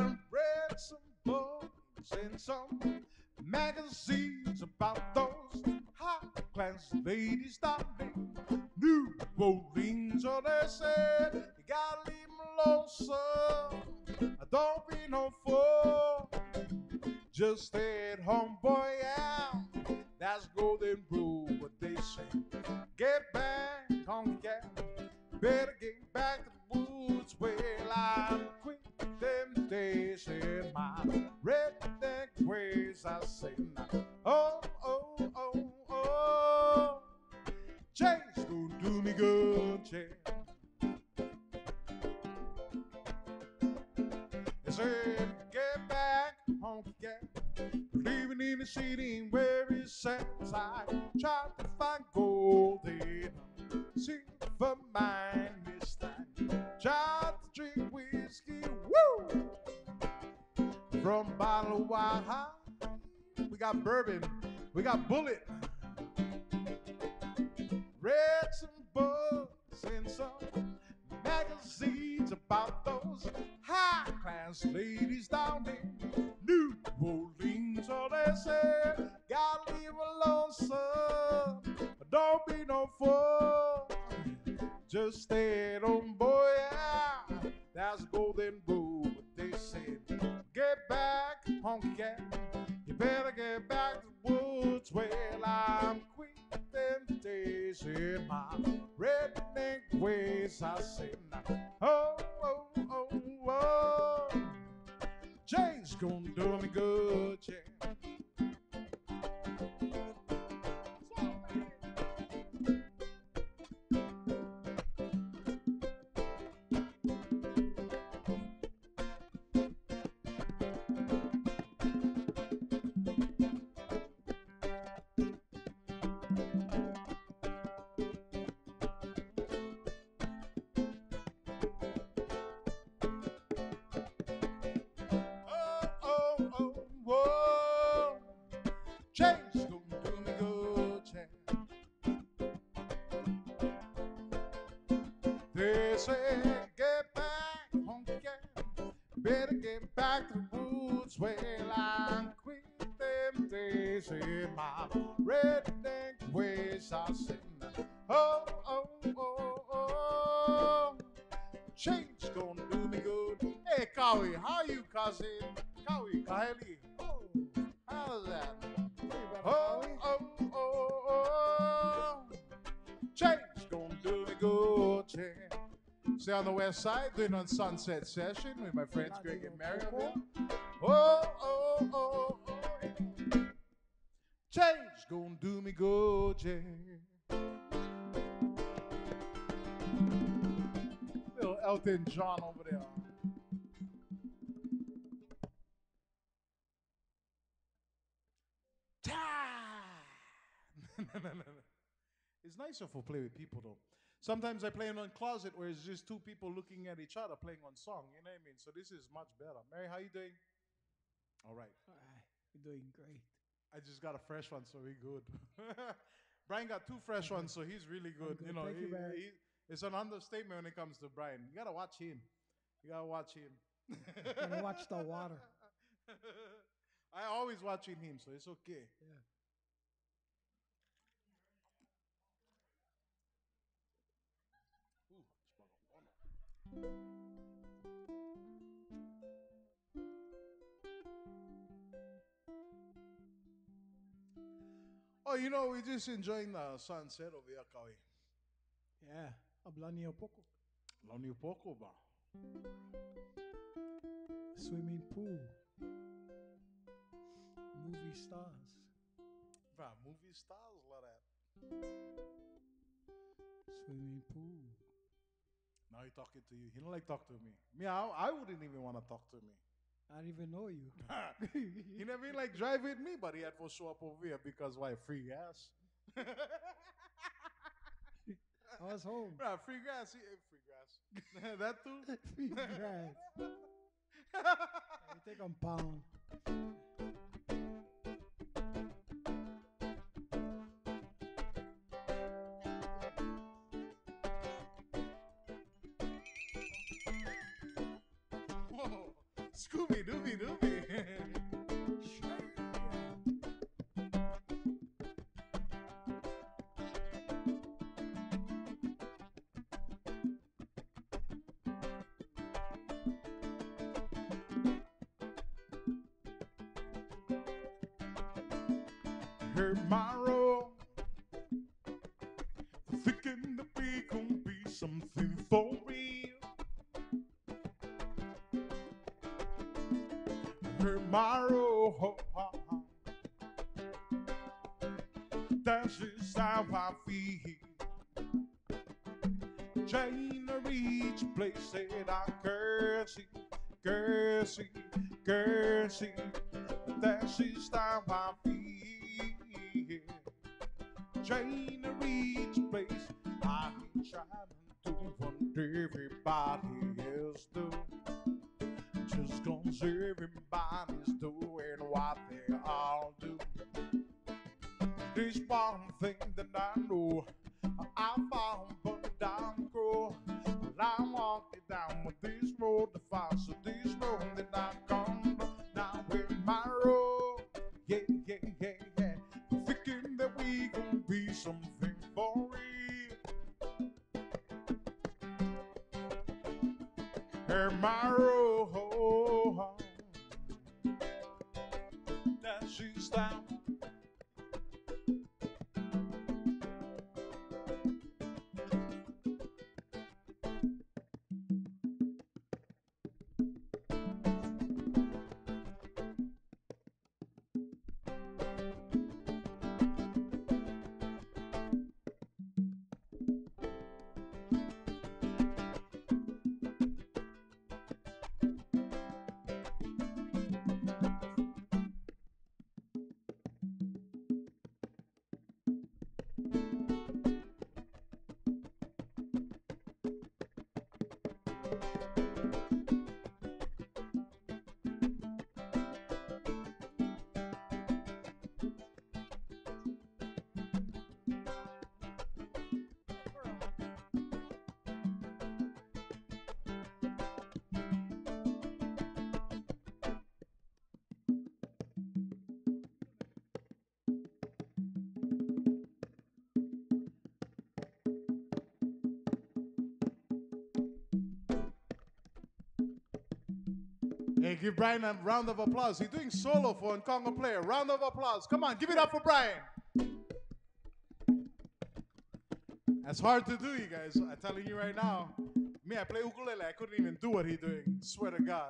some magazines about those high-class ladies down in New Orleans. Oh, they said you gotta leave 'em alone, son. Don't be no fool. Just stay at home, boy, yeah. That's golden rule, what they say. Get back home, yeah. Better get back to the woods. Well, I'm quit them days in my redneck ways. I say now, oh, oh, oh, oh. Jay's gonna do me good, Jay. They said, get back home, yeah. Living in the city where it's set aside. Try to find gold in silver mine this time. Try to drink whiskey, woo! From bottle of Haia. We got bourbon, we got bullet. Read some books and some magazines about those high-class ladies down in New Orleans. So they say, gotta leave alone, son. Don't be no fool. Just stay at home, boy, yeah. That's golden rule. But they said, get back home, cat. You better get back to the woods. Well, I'm quit them days in my redneck ways. I say now, oh, oh, oh, oh. Jay's gonna do me good, Jay. Jay's gonna do me good, Jay. They say, get back home, yeah. Better get back to the woods. Well, I'm quit them days in my redneck ways. I say, oh, oh, oh, oh. Jay's gonna do me good. Hey, Kawi, how are you, cousin? Kawi, Kaheli. Oh, how's that? Oh, oh, oh, oh. Jay's gonna do me good, Jay. Stay on the west side, doing on Sunset Session with my friends Greg and Marion. Oh, oh, oh, oh. Jay's gonna do me good, Jay. Little Elton John over there. It's nicer for play with people though. Sometimes I play in one closet where it's just two people looking at each other playing one song. You know what I mean? So this is much better. Mary, how you doing? All right. You're doing great. I just got a fresh one, so we good. Brian got two fresh ones, so he's really good. You know, Thank you, Barry. it's an understatement when it comes to Brian. You gotta watch him. You gotta watch him. And watch the water. I always watching him, so it's okay. Yeah. Oh, you know, we're just enjoying the sunset over here, Kawi. Yeah. Hablan poco. Lang niyo poco ba? Swimming pool. Movie stars. Bro, movie stars, a lot of that. Swimming pool. Now he's talking to you. He don't like talk to me. Me, I wouldn't even want to talk to me. I don't even know you. He never even like drive with me, but he had to show up over here because why? Free gas. I was home. Bro, free gas. Free gas. That too? Free grass. We take a pound. Whoa. Scooby Dooby Dooby. Sure. Heard my roll, thinking that we gon' be something for real. Heard my roll, that's just how I feel. Trying to reach a place that I curse it, curse it, curse it. That's just how I feel. Trying to reach a place I ain't trying to do what everybody else do. Just cause everybody's doing what they all do. There's one thing that I know I found, but I'm grow. Well, I'm walking down with this road to find, so this road that I come now with my road. Yeah, yeah, yeah, yeah. Thinking that we gon' be something for real. And my road, that's just how. Hey, give Brian a round of applause. He's doing solo for a Congo player. Round of applause. Come on, give it up for Brian. That's hard to do, you guys. I'm telling you right now. Me, I play ukulele. I couldn't even do what he's doing. Swear to God.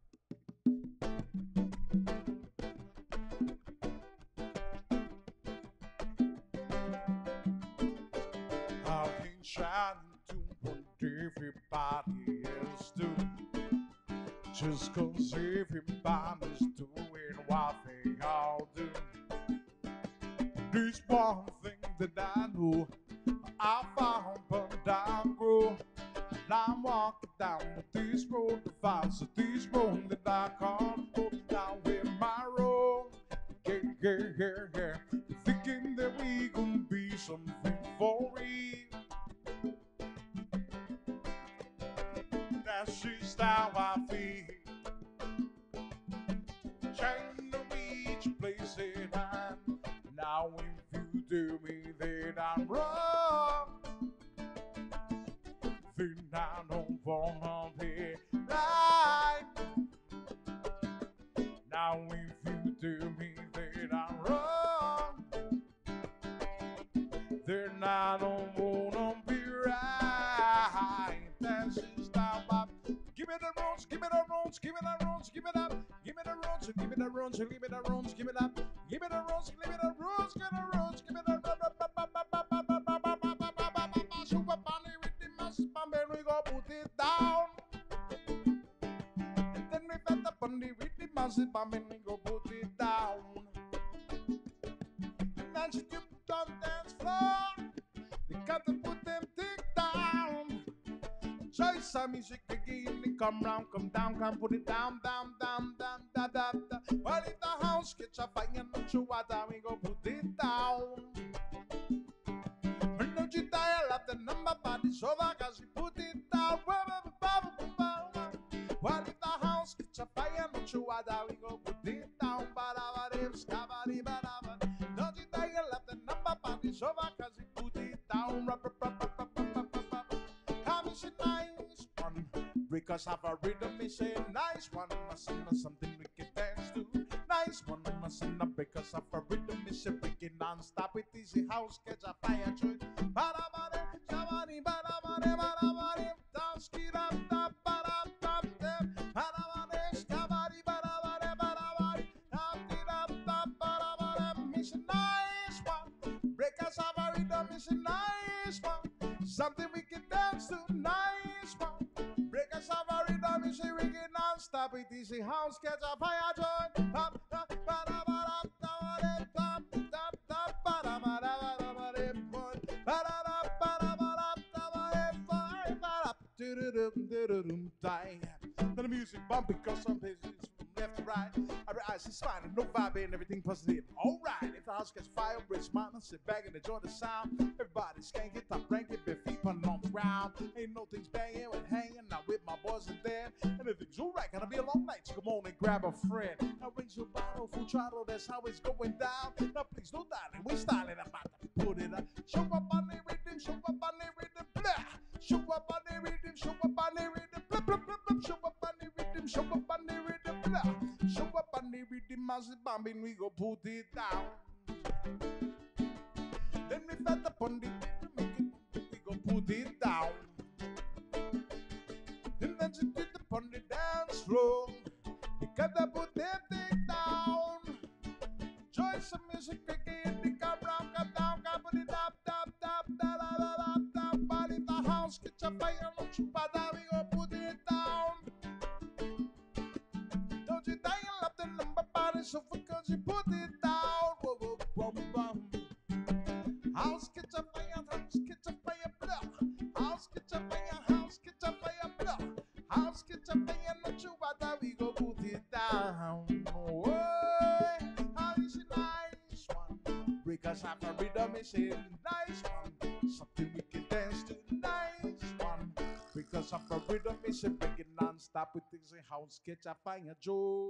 I ain't trying to do what everybody else do. Just cause everybody's doing what they all do. There's one thing that I know I found, but I grow. And I'm walking down this road to find, so this road that I can't go down with my road. Yeah, yeah, yeah, yeah. Thinking that we gon' be something for real. That's just how I feel. Trying to reach a place that I'm. Now if you do me that I'm wrong, then I don't wanna be right. Now if you do me that I'm wrong, then I don't wanna be right. That's just how I. Give me the runs, give me the runs, give me the runs, give it up. Give me the runs, give me the runs, give me the runs, give it up. Give me the runs, give me the runs, give me the runs, give me the super bunny with the massive bomb, and we go put it down. And then we fed the bunny with the massive bomb, and we go put it down. And then she jumped on the dance floor. They got to put them things down. Choice some music again, they come round, come down, come put it down, down, down, down, down, down, down. Well, if the house catch a fire, not sure what time we go put it down. When don't you dial up the number, but it's over, cause we put it down. Well, if the house catch a fire, not sure what time we go put it down. Don't you dial up the number, but it's over, cause we put it down. Come is a nice one, because have a rhythm is a nice one. Something we can dance to. Nice nice one. I must not because of a rhythm is breaking non-stop with easy house catch a fire joint. Ba-da-ba-da, shabani, ba-da-ba-da, ba-da-ba-da, down, skid up, da, ba-da, da, da, ba-da-ba-da, skabadi, ba-da-ba-da, ba-da-ba-da, da, skid up, da, ba-da-ba-da, it's a nice one. Break us off a rhythm, it's a nice one. Something we can dance to, nice one. Break us off a rhythm, it's a reggae non-stop with easy house catch a fire joint. Then the music bump because some places from left to right. Every eyes is fine and no vibe and everything positive. Alright, if the house gets fire, bridge mountain, sit back and enjoy the sound. Everybody skank it, top rank it, bare feet punting on the ground. Ain't no things banging with hanging. Now with my boys in there, and everything's alright. Gonna be a long night, so come on and grab a friend. Now rings your bottle, full throttle, that's how it's going down. Now please no darling, we styling about to put it up. Show up on the rhythm, show up on the rhythm, blah. Show up on the rhythm, show up on the rhythm, blah, blah, blah, blah. Show up on the rhythm, show up on the rhythm, blah. Show up on the rhythm, as it's bombing, we go put it down. Then we fed up on the rhythm, we go put it down. Then she did upon the dance floor, because I put that thing down. Join some music, again, the come round, come down, come put it up, up, up, da da da da da. Body the house, get your fire, no chupada, we go put it down. Don't you die and love the number body, so because you put it down. Whoa, whoa, whoa, whoa. House, get your fire, house, get your fire, blah. House, get your fire, house, get your fire, blah. House, get your fire, no chupada, we go put it down. Whoa, how is it nice one? Break us off a rhythm, is a nice one. Something we can dance to, nice one. Because of a rhythm, is a breaking non-stop with things in house, get your fire, joy.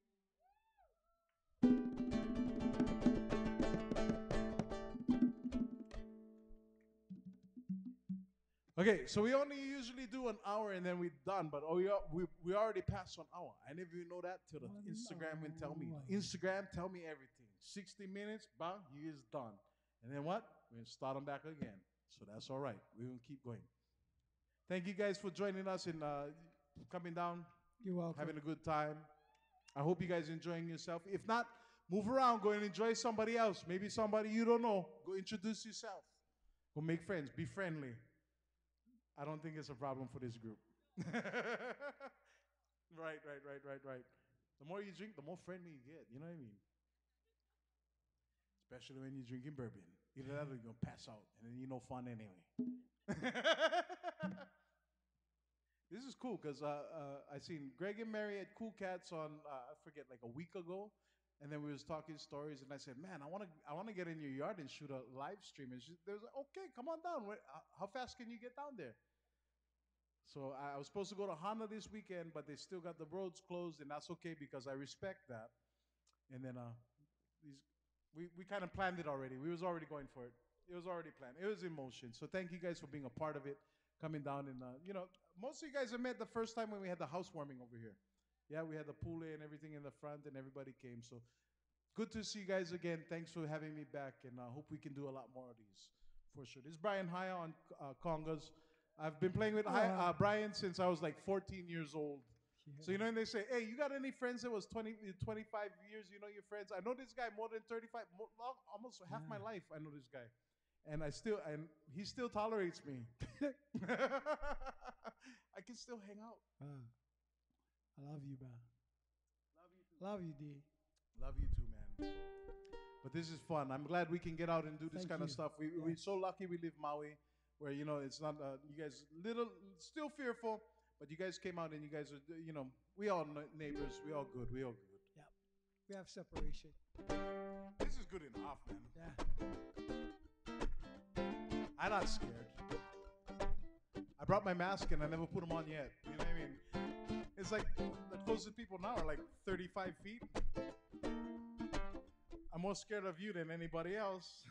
Okay, so we only usually do an hour and then we're done, but we already passed 1 hour. I never even know that till the Instagram will tell me. Instagram tell me everything. 60 minutes, bang, he is done. And then what? We're going to start them back again. So that's all right. We're going to keep going. Thank you guys for joining us and coming down, You're welcome. having a good time. I hope you guys enjoying yourself. If not, move around, go and enjoy somebody else. Maybe somebody you don't know. Go introduce yourself. Go make friends. Be friendly. I don't think it's a problem for this group. Right. The more you drink, the more friendly you get. You know what I mean? Especially when you're drinking bourbon. Either that or you're going to pass out. And then you're no fun anyway. This is cool because I seen Greg and Mary at Cool Cats on, I forget, like a week ago. And then we was talking stories, and I said, man, I want to get in your yard and shoot a live stream. And they was like, okay, come on down. How fast can you get down there? So I was supposed to go to Honda this weekend, but they still got the roads closed, and that's okay because I respect that. And then we kind of planned it already. We was already going for it. It was already planned. It was in motion. So thank you guys for being a part of it, coming down. And, most of you guys I met the first time when we had the housewarming over here. Yeah, we had the pool and everything in the front, and everybody came. So good to see you guys again. Thanks for having me back, and I hope we can do a lot more of these for sure. This is Brian Haia on congas. I've been playing with Brian since I was like 14 years old. Yeah. So, when they say, hey, you got any friends that was 25 years, you know your friends? I know this guy more than 35, almost half my life I know this guy. And he still tolerates me. I can still hang out. I love you, bro. Love you, D. Love you too, man. But this is fun. I'm glad we can get out and do this kind of stuff. We're so lucky we live Maui, where, it's not, you guys still fearful, but you guys came out and you guys are, we all neighbors. We all good. We all good. Yep. We have separation. This is good enough, man. Yeah. I'm not scared. I brought my mask and I never put them on yet. You know what I mean? It's like the closest people now are like 35 feet. I'm more scared of you than anybody else.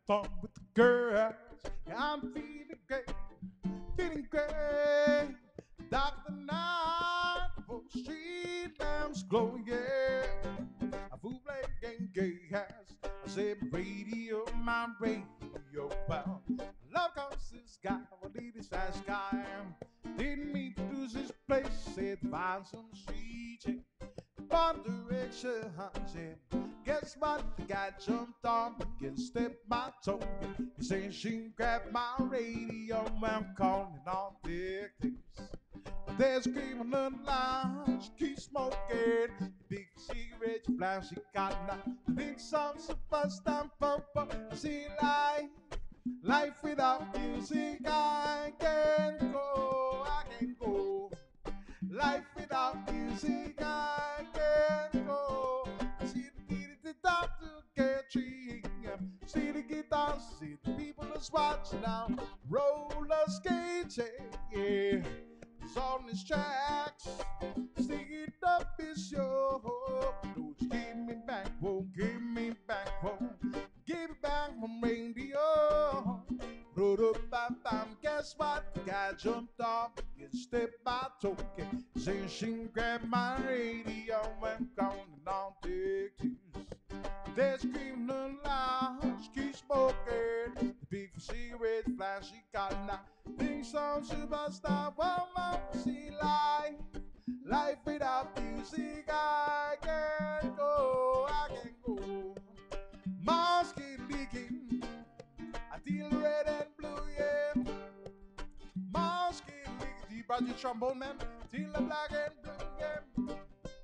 fun with the girls. I'm feeling great, feeling great. Dark the night, for the street lamps glowing, yeah. A fool playing gay has, I say my radio, well. Love comes to the sky, what did this sky? Didn't mean to lose this place, said find some street, one direction, yeah. Guess what? The guy jumped on and stepped my toe. He said she grabbed my radio, I'm calling all detectives. They're screaming the line, she keeps smoking. Big cigarette, flashy cotton. Think some superstar pumper. I see life without music. I can't go, I can't go. Life without music, I can't go. I see the doctor get treating. See the guitars, see the people that's watching now. Roller skating, yeah. It's on his tracks. Stick it up his show. Don't you give me back, won't give me back, won't give it back from radio. Bam, guess what? The guy jumped off and stepped by token. Saying she grabbed my radio and calling on detectives. They're screaming aloud, she keeps smoking. The big cigarette flashy cotton. Think some superstar woman see life without music. I can't go, I can't go. Mouse keep leaking. I feel red and blue, yeah. Mouse keep leaking. You brought your trombone, man. Till the black and blue,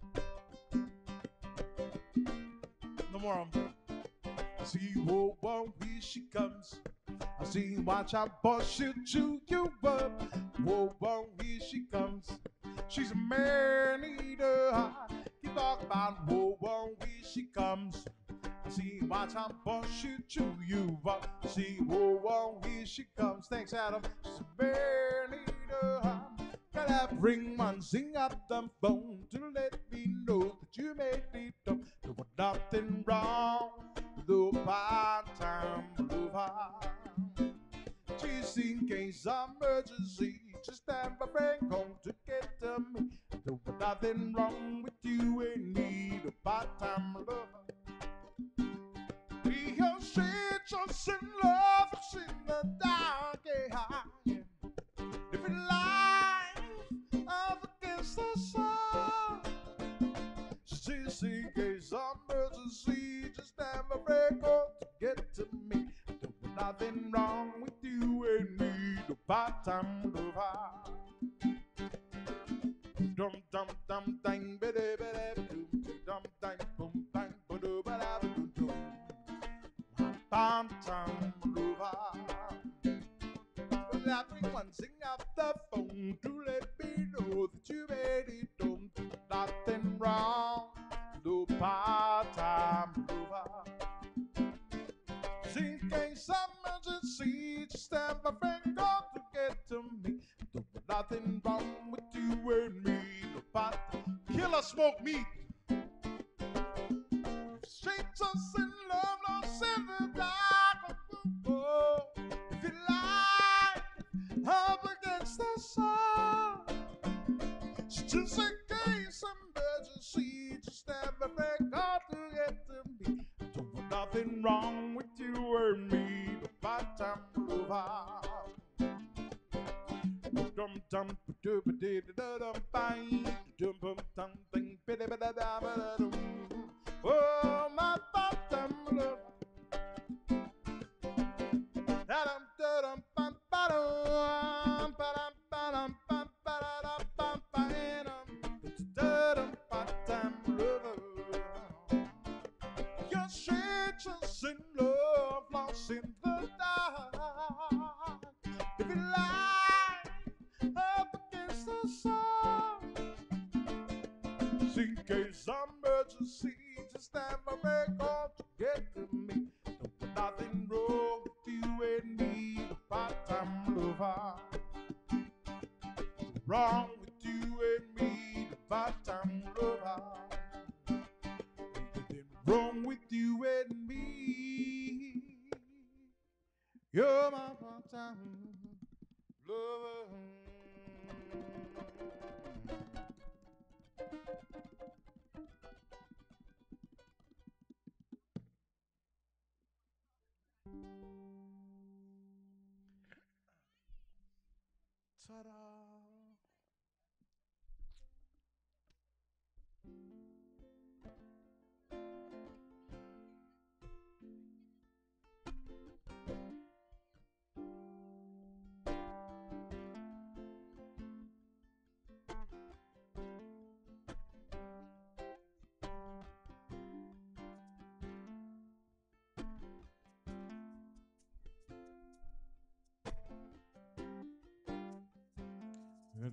yeah. No more. I see, whoa, whoa, here she comes. I see, watch out, boss, she'll chew you up. Whoa, whoa, here she comes. She's a man eater. Keep talking about, whoa, whoa, here she comes. I see, watch out, boss, she'll chew you up. See, whoa, whoa, here she comes. Thanks, Adam. She's a man eater. Gotta bring one, sing up the phone to let me know that you made it up. There was nothing wrong with the part-time lover. Just in case of emergency, just have a friend come to get to me. There was nothing wrong with you and me, the part-time lover. We are straight, just in love, just in the dark, yeah. If it lies up against the sun, just in case of emergency, just have a friend come to get to me. There was nothing wrong with you and me, the part-time lover. Dum dum dum dang ba da ba da dum dum dang boom bang ba da ba da dum dum. Part-time lover. Everyone sing up the phone to let me know that you made it home. Nothing wrong, no part-time lover. In case of emergency, just have a friend call to get to me. There was nothing wrong with you and me. No part killer smoke meat. Straight us in love, no silver dark. Oh, if you lie up against the sun, just in case of emergency, just have a friend call to get to me. There was nothing wrong with you and me, the part-time lover. Dum dum dum dum bang, dum dum dum ding, biddy biddy da ba dum. Oh, my part-time lover. Da dum da dum bam ba dum ba dum ba dum bam ba da bam ba da dum part-time lover. You're straight just in love, lost in the dark. If you lie up against the sun, in case of emergency, just have a record to get to me. There was nothing wrong with you and me, the part-time lover. Wrong with you and me, the part-time lover. Nothing wrong with you and me,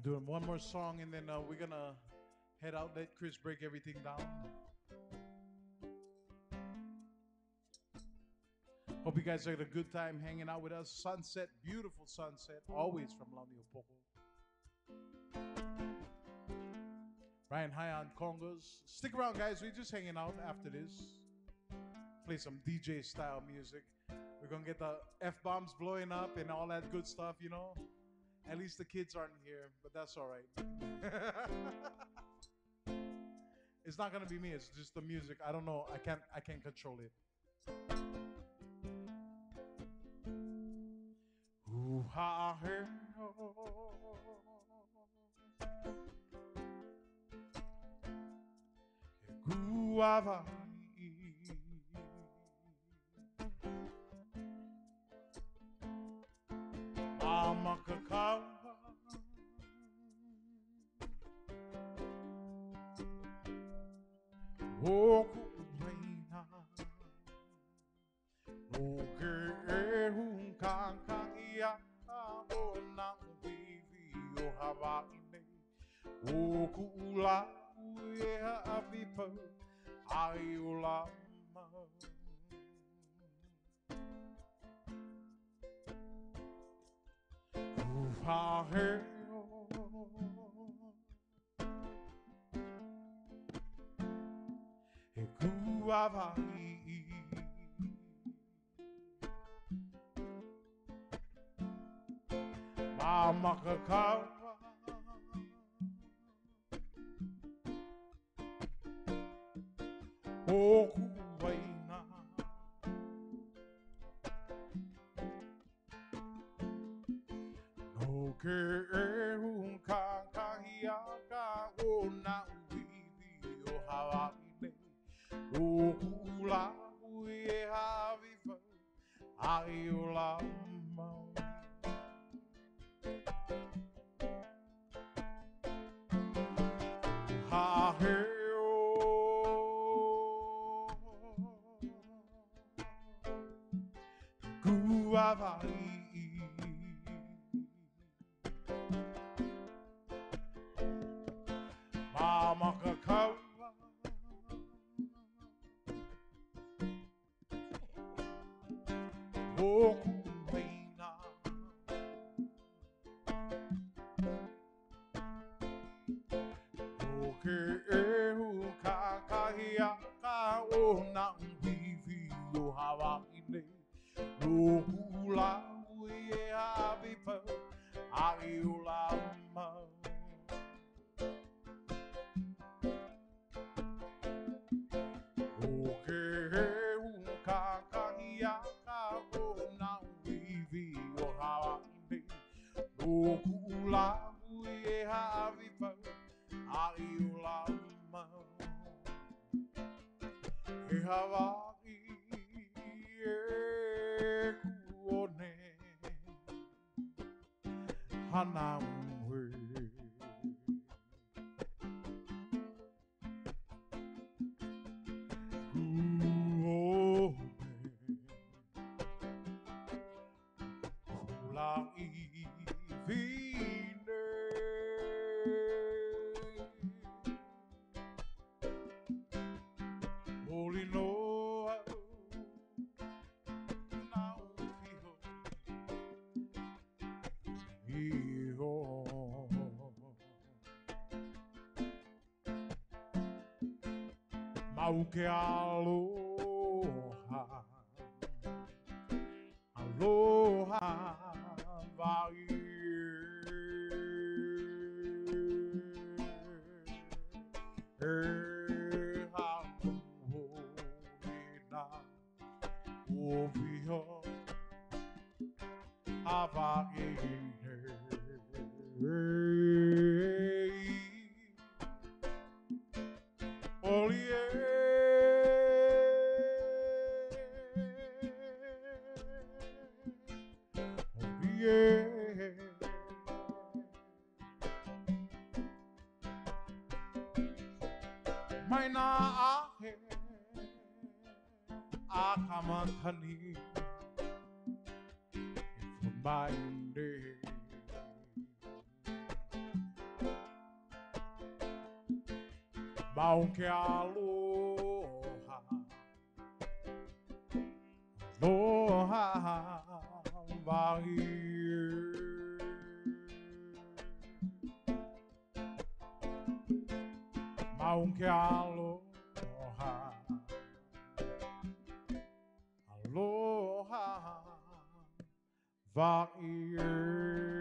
doing one more song, and then we're gonna head out. Let Chris break everything down. Hope you guys had a good time hanging out with us. Sunset, beautiful sunset, always from Launiopoko. Brian Haia on congos. Stick around, guys. We're just hanging out after this. Play some DJ style music. We're gonna get the F-bombs blowing up and all that good stuff, you know. At least the kids aren't here, but that's all right. It's not gonna be me. It's just the music. I don't know. I can't control it. Ooh, ha, hey, oh. Guava. Mama cacao. Oh, reina. No que un cancaia. Oh, na vivi o Hawaii. Oh, kula. Yeah, abipa. Ayula. Ha hey e kuavai mama kakau o kuwaina no que un kakahia ka o na uivi o Hawaii o kula ue haviva ai o lama ha he o kuavai mama kakau o kuwaina o ke ehu kakahia ka o na uivi o Hawaii o kula ue havipa ai o lama o ke ehu kakahia ka o na uivi o Hawaii o kula ue havipa ai o lama e Hawaii e kuone hana ue kuone kula I vine Holy Noah now iho mau ke aloha aloha vai Ovio Havagine Olie Olie Maina ahe Akamatani Minde Maunke aloha, aloha, vahir. Maunke aloha, aloha, vahir.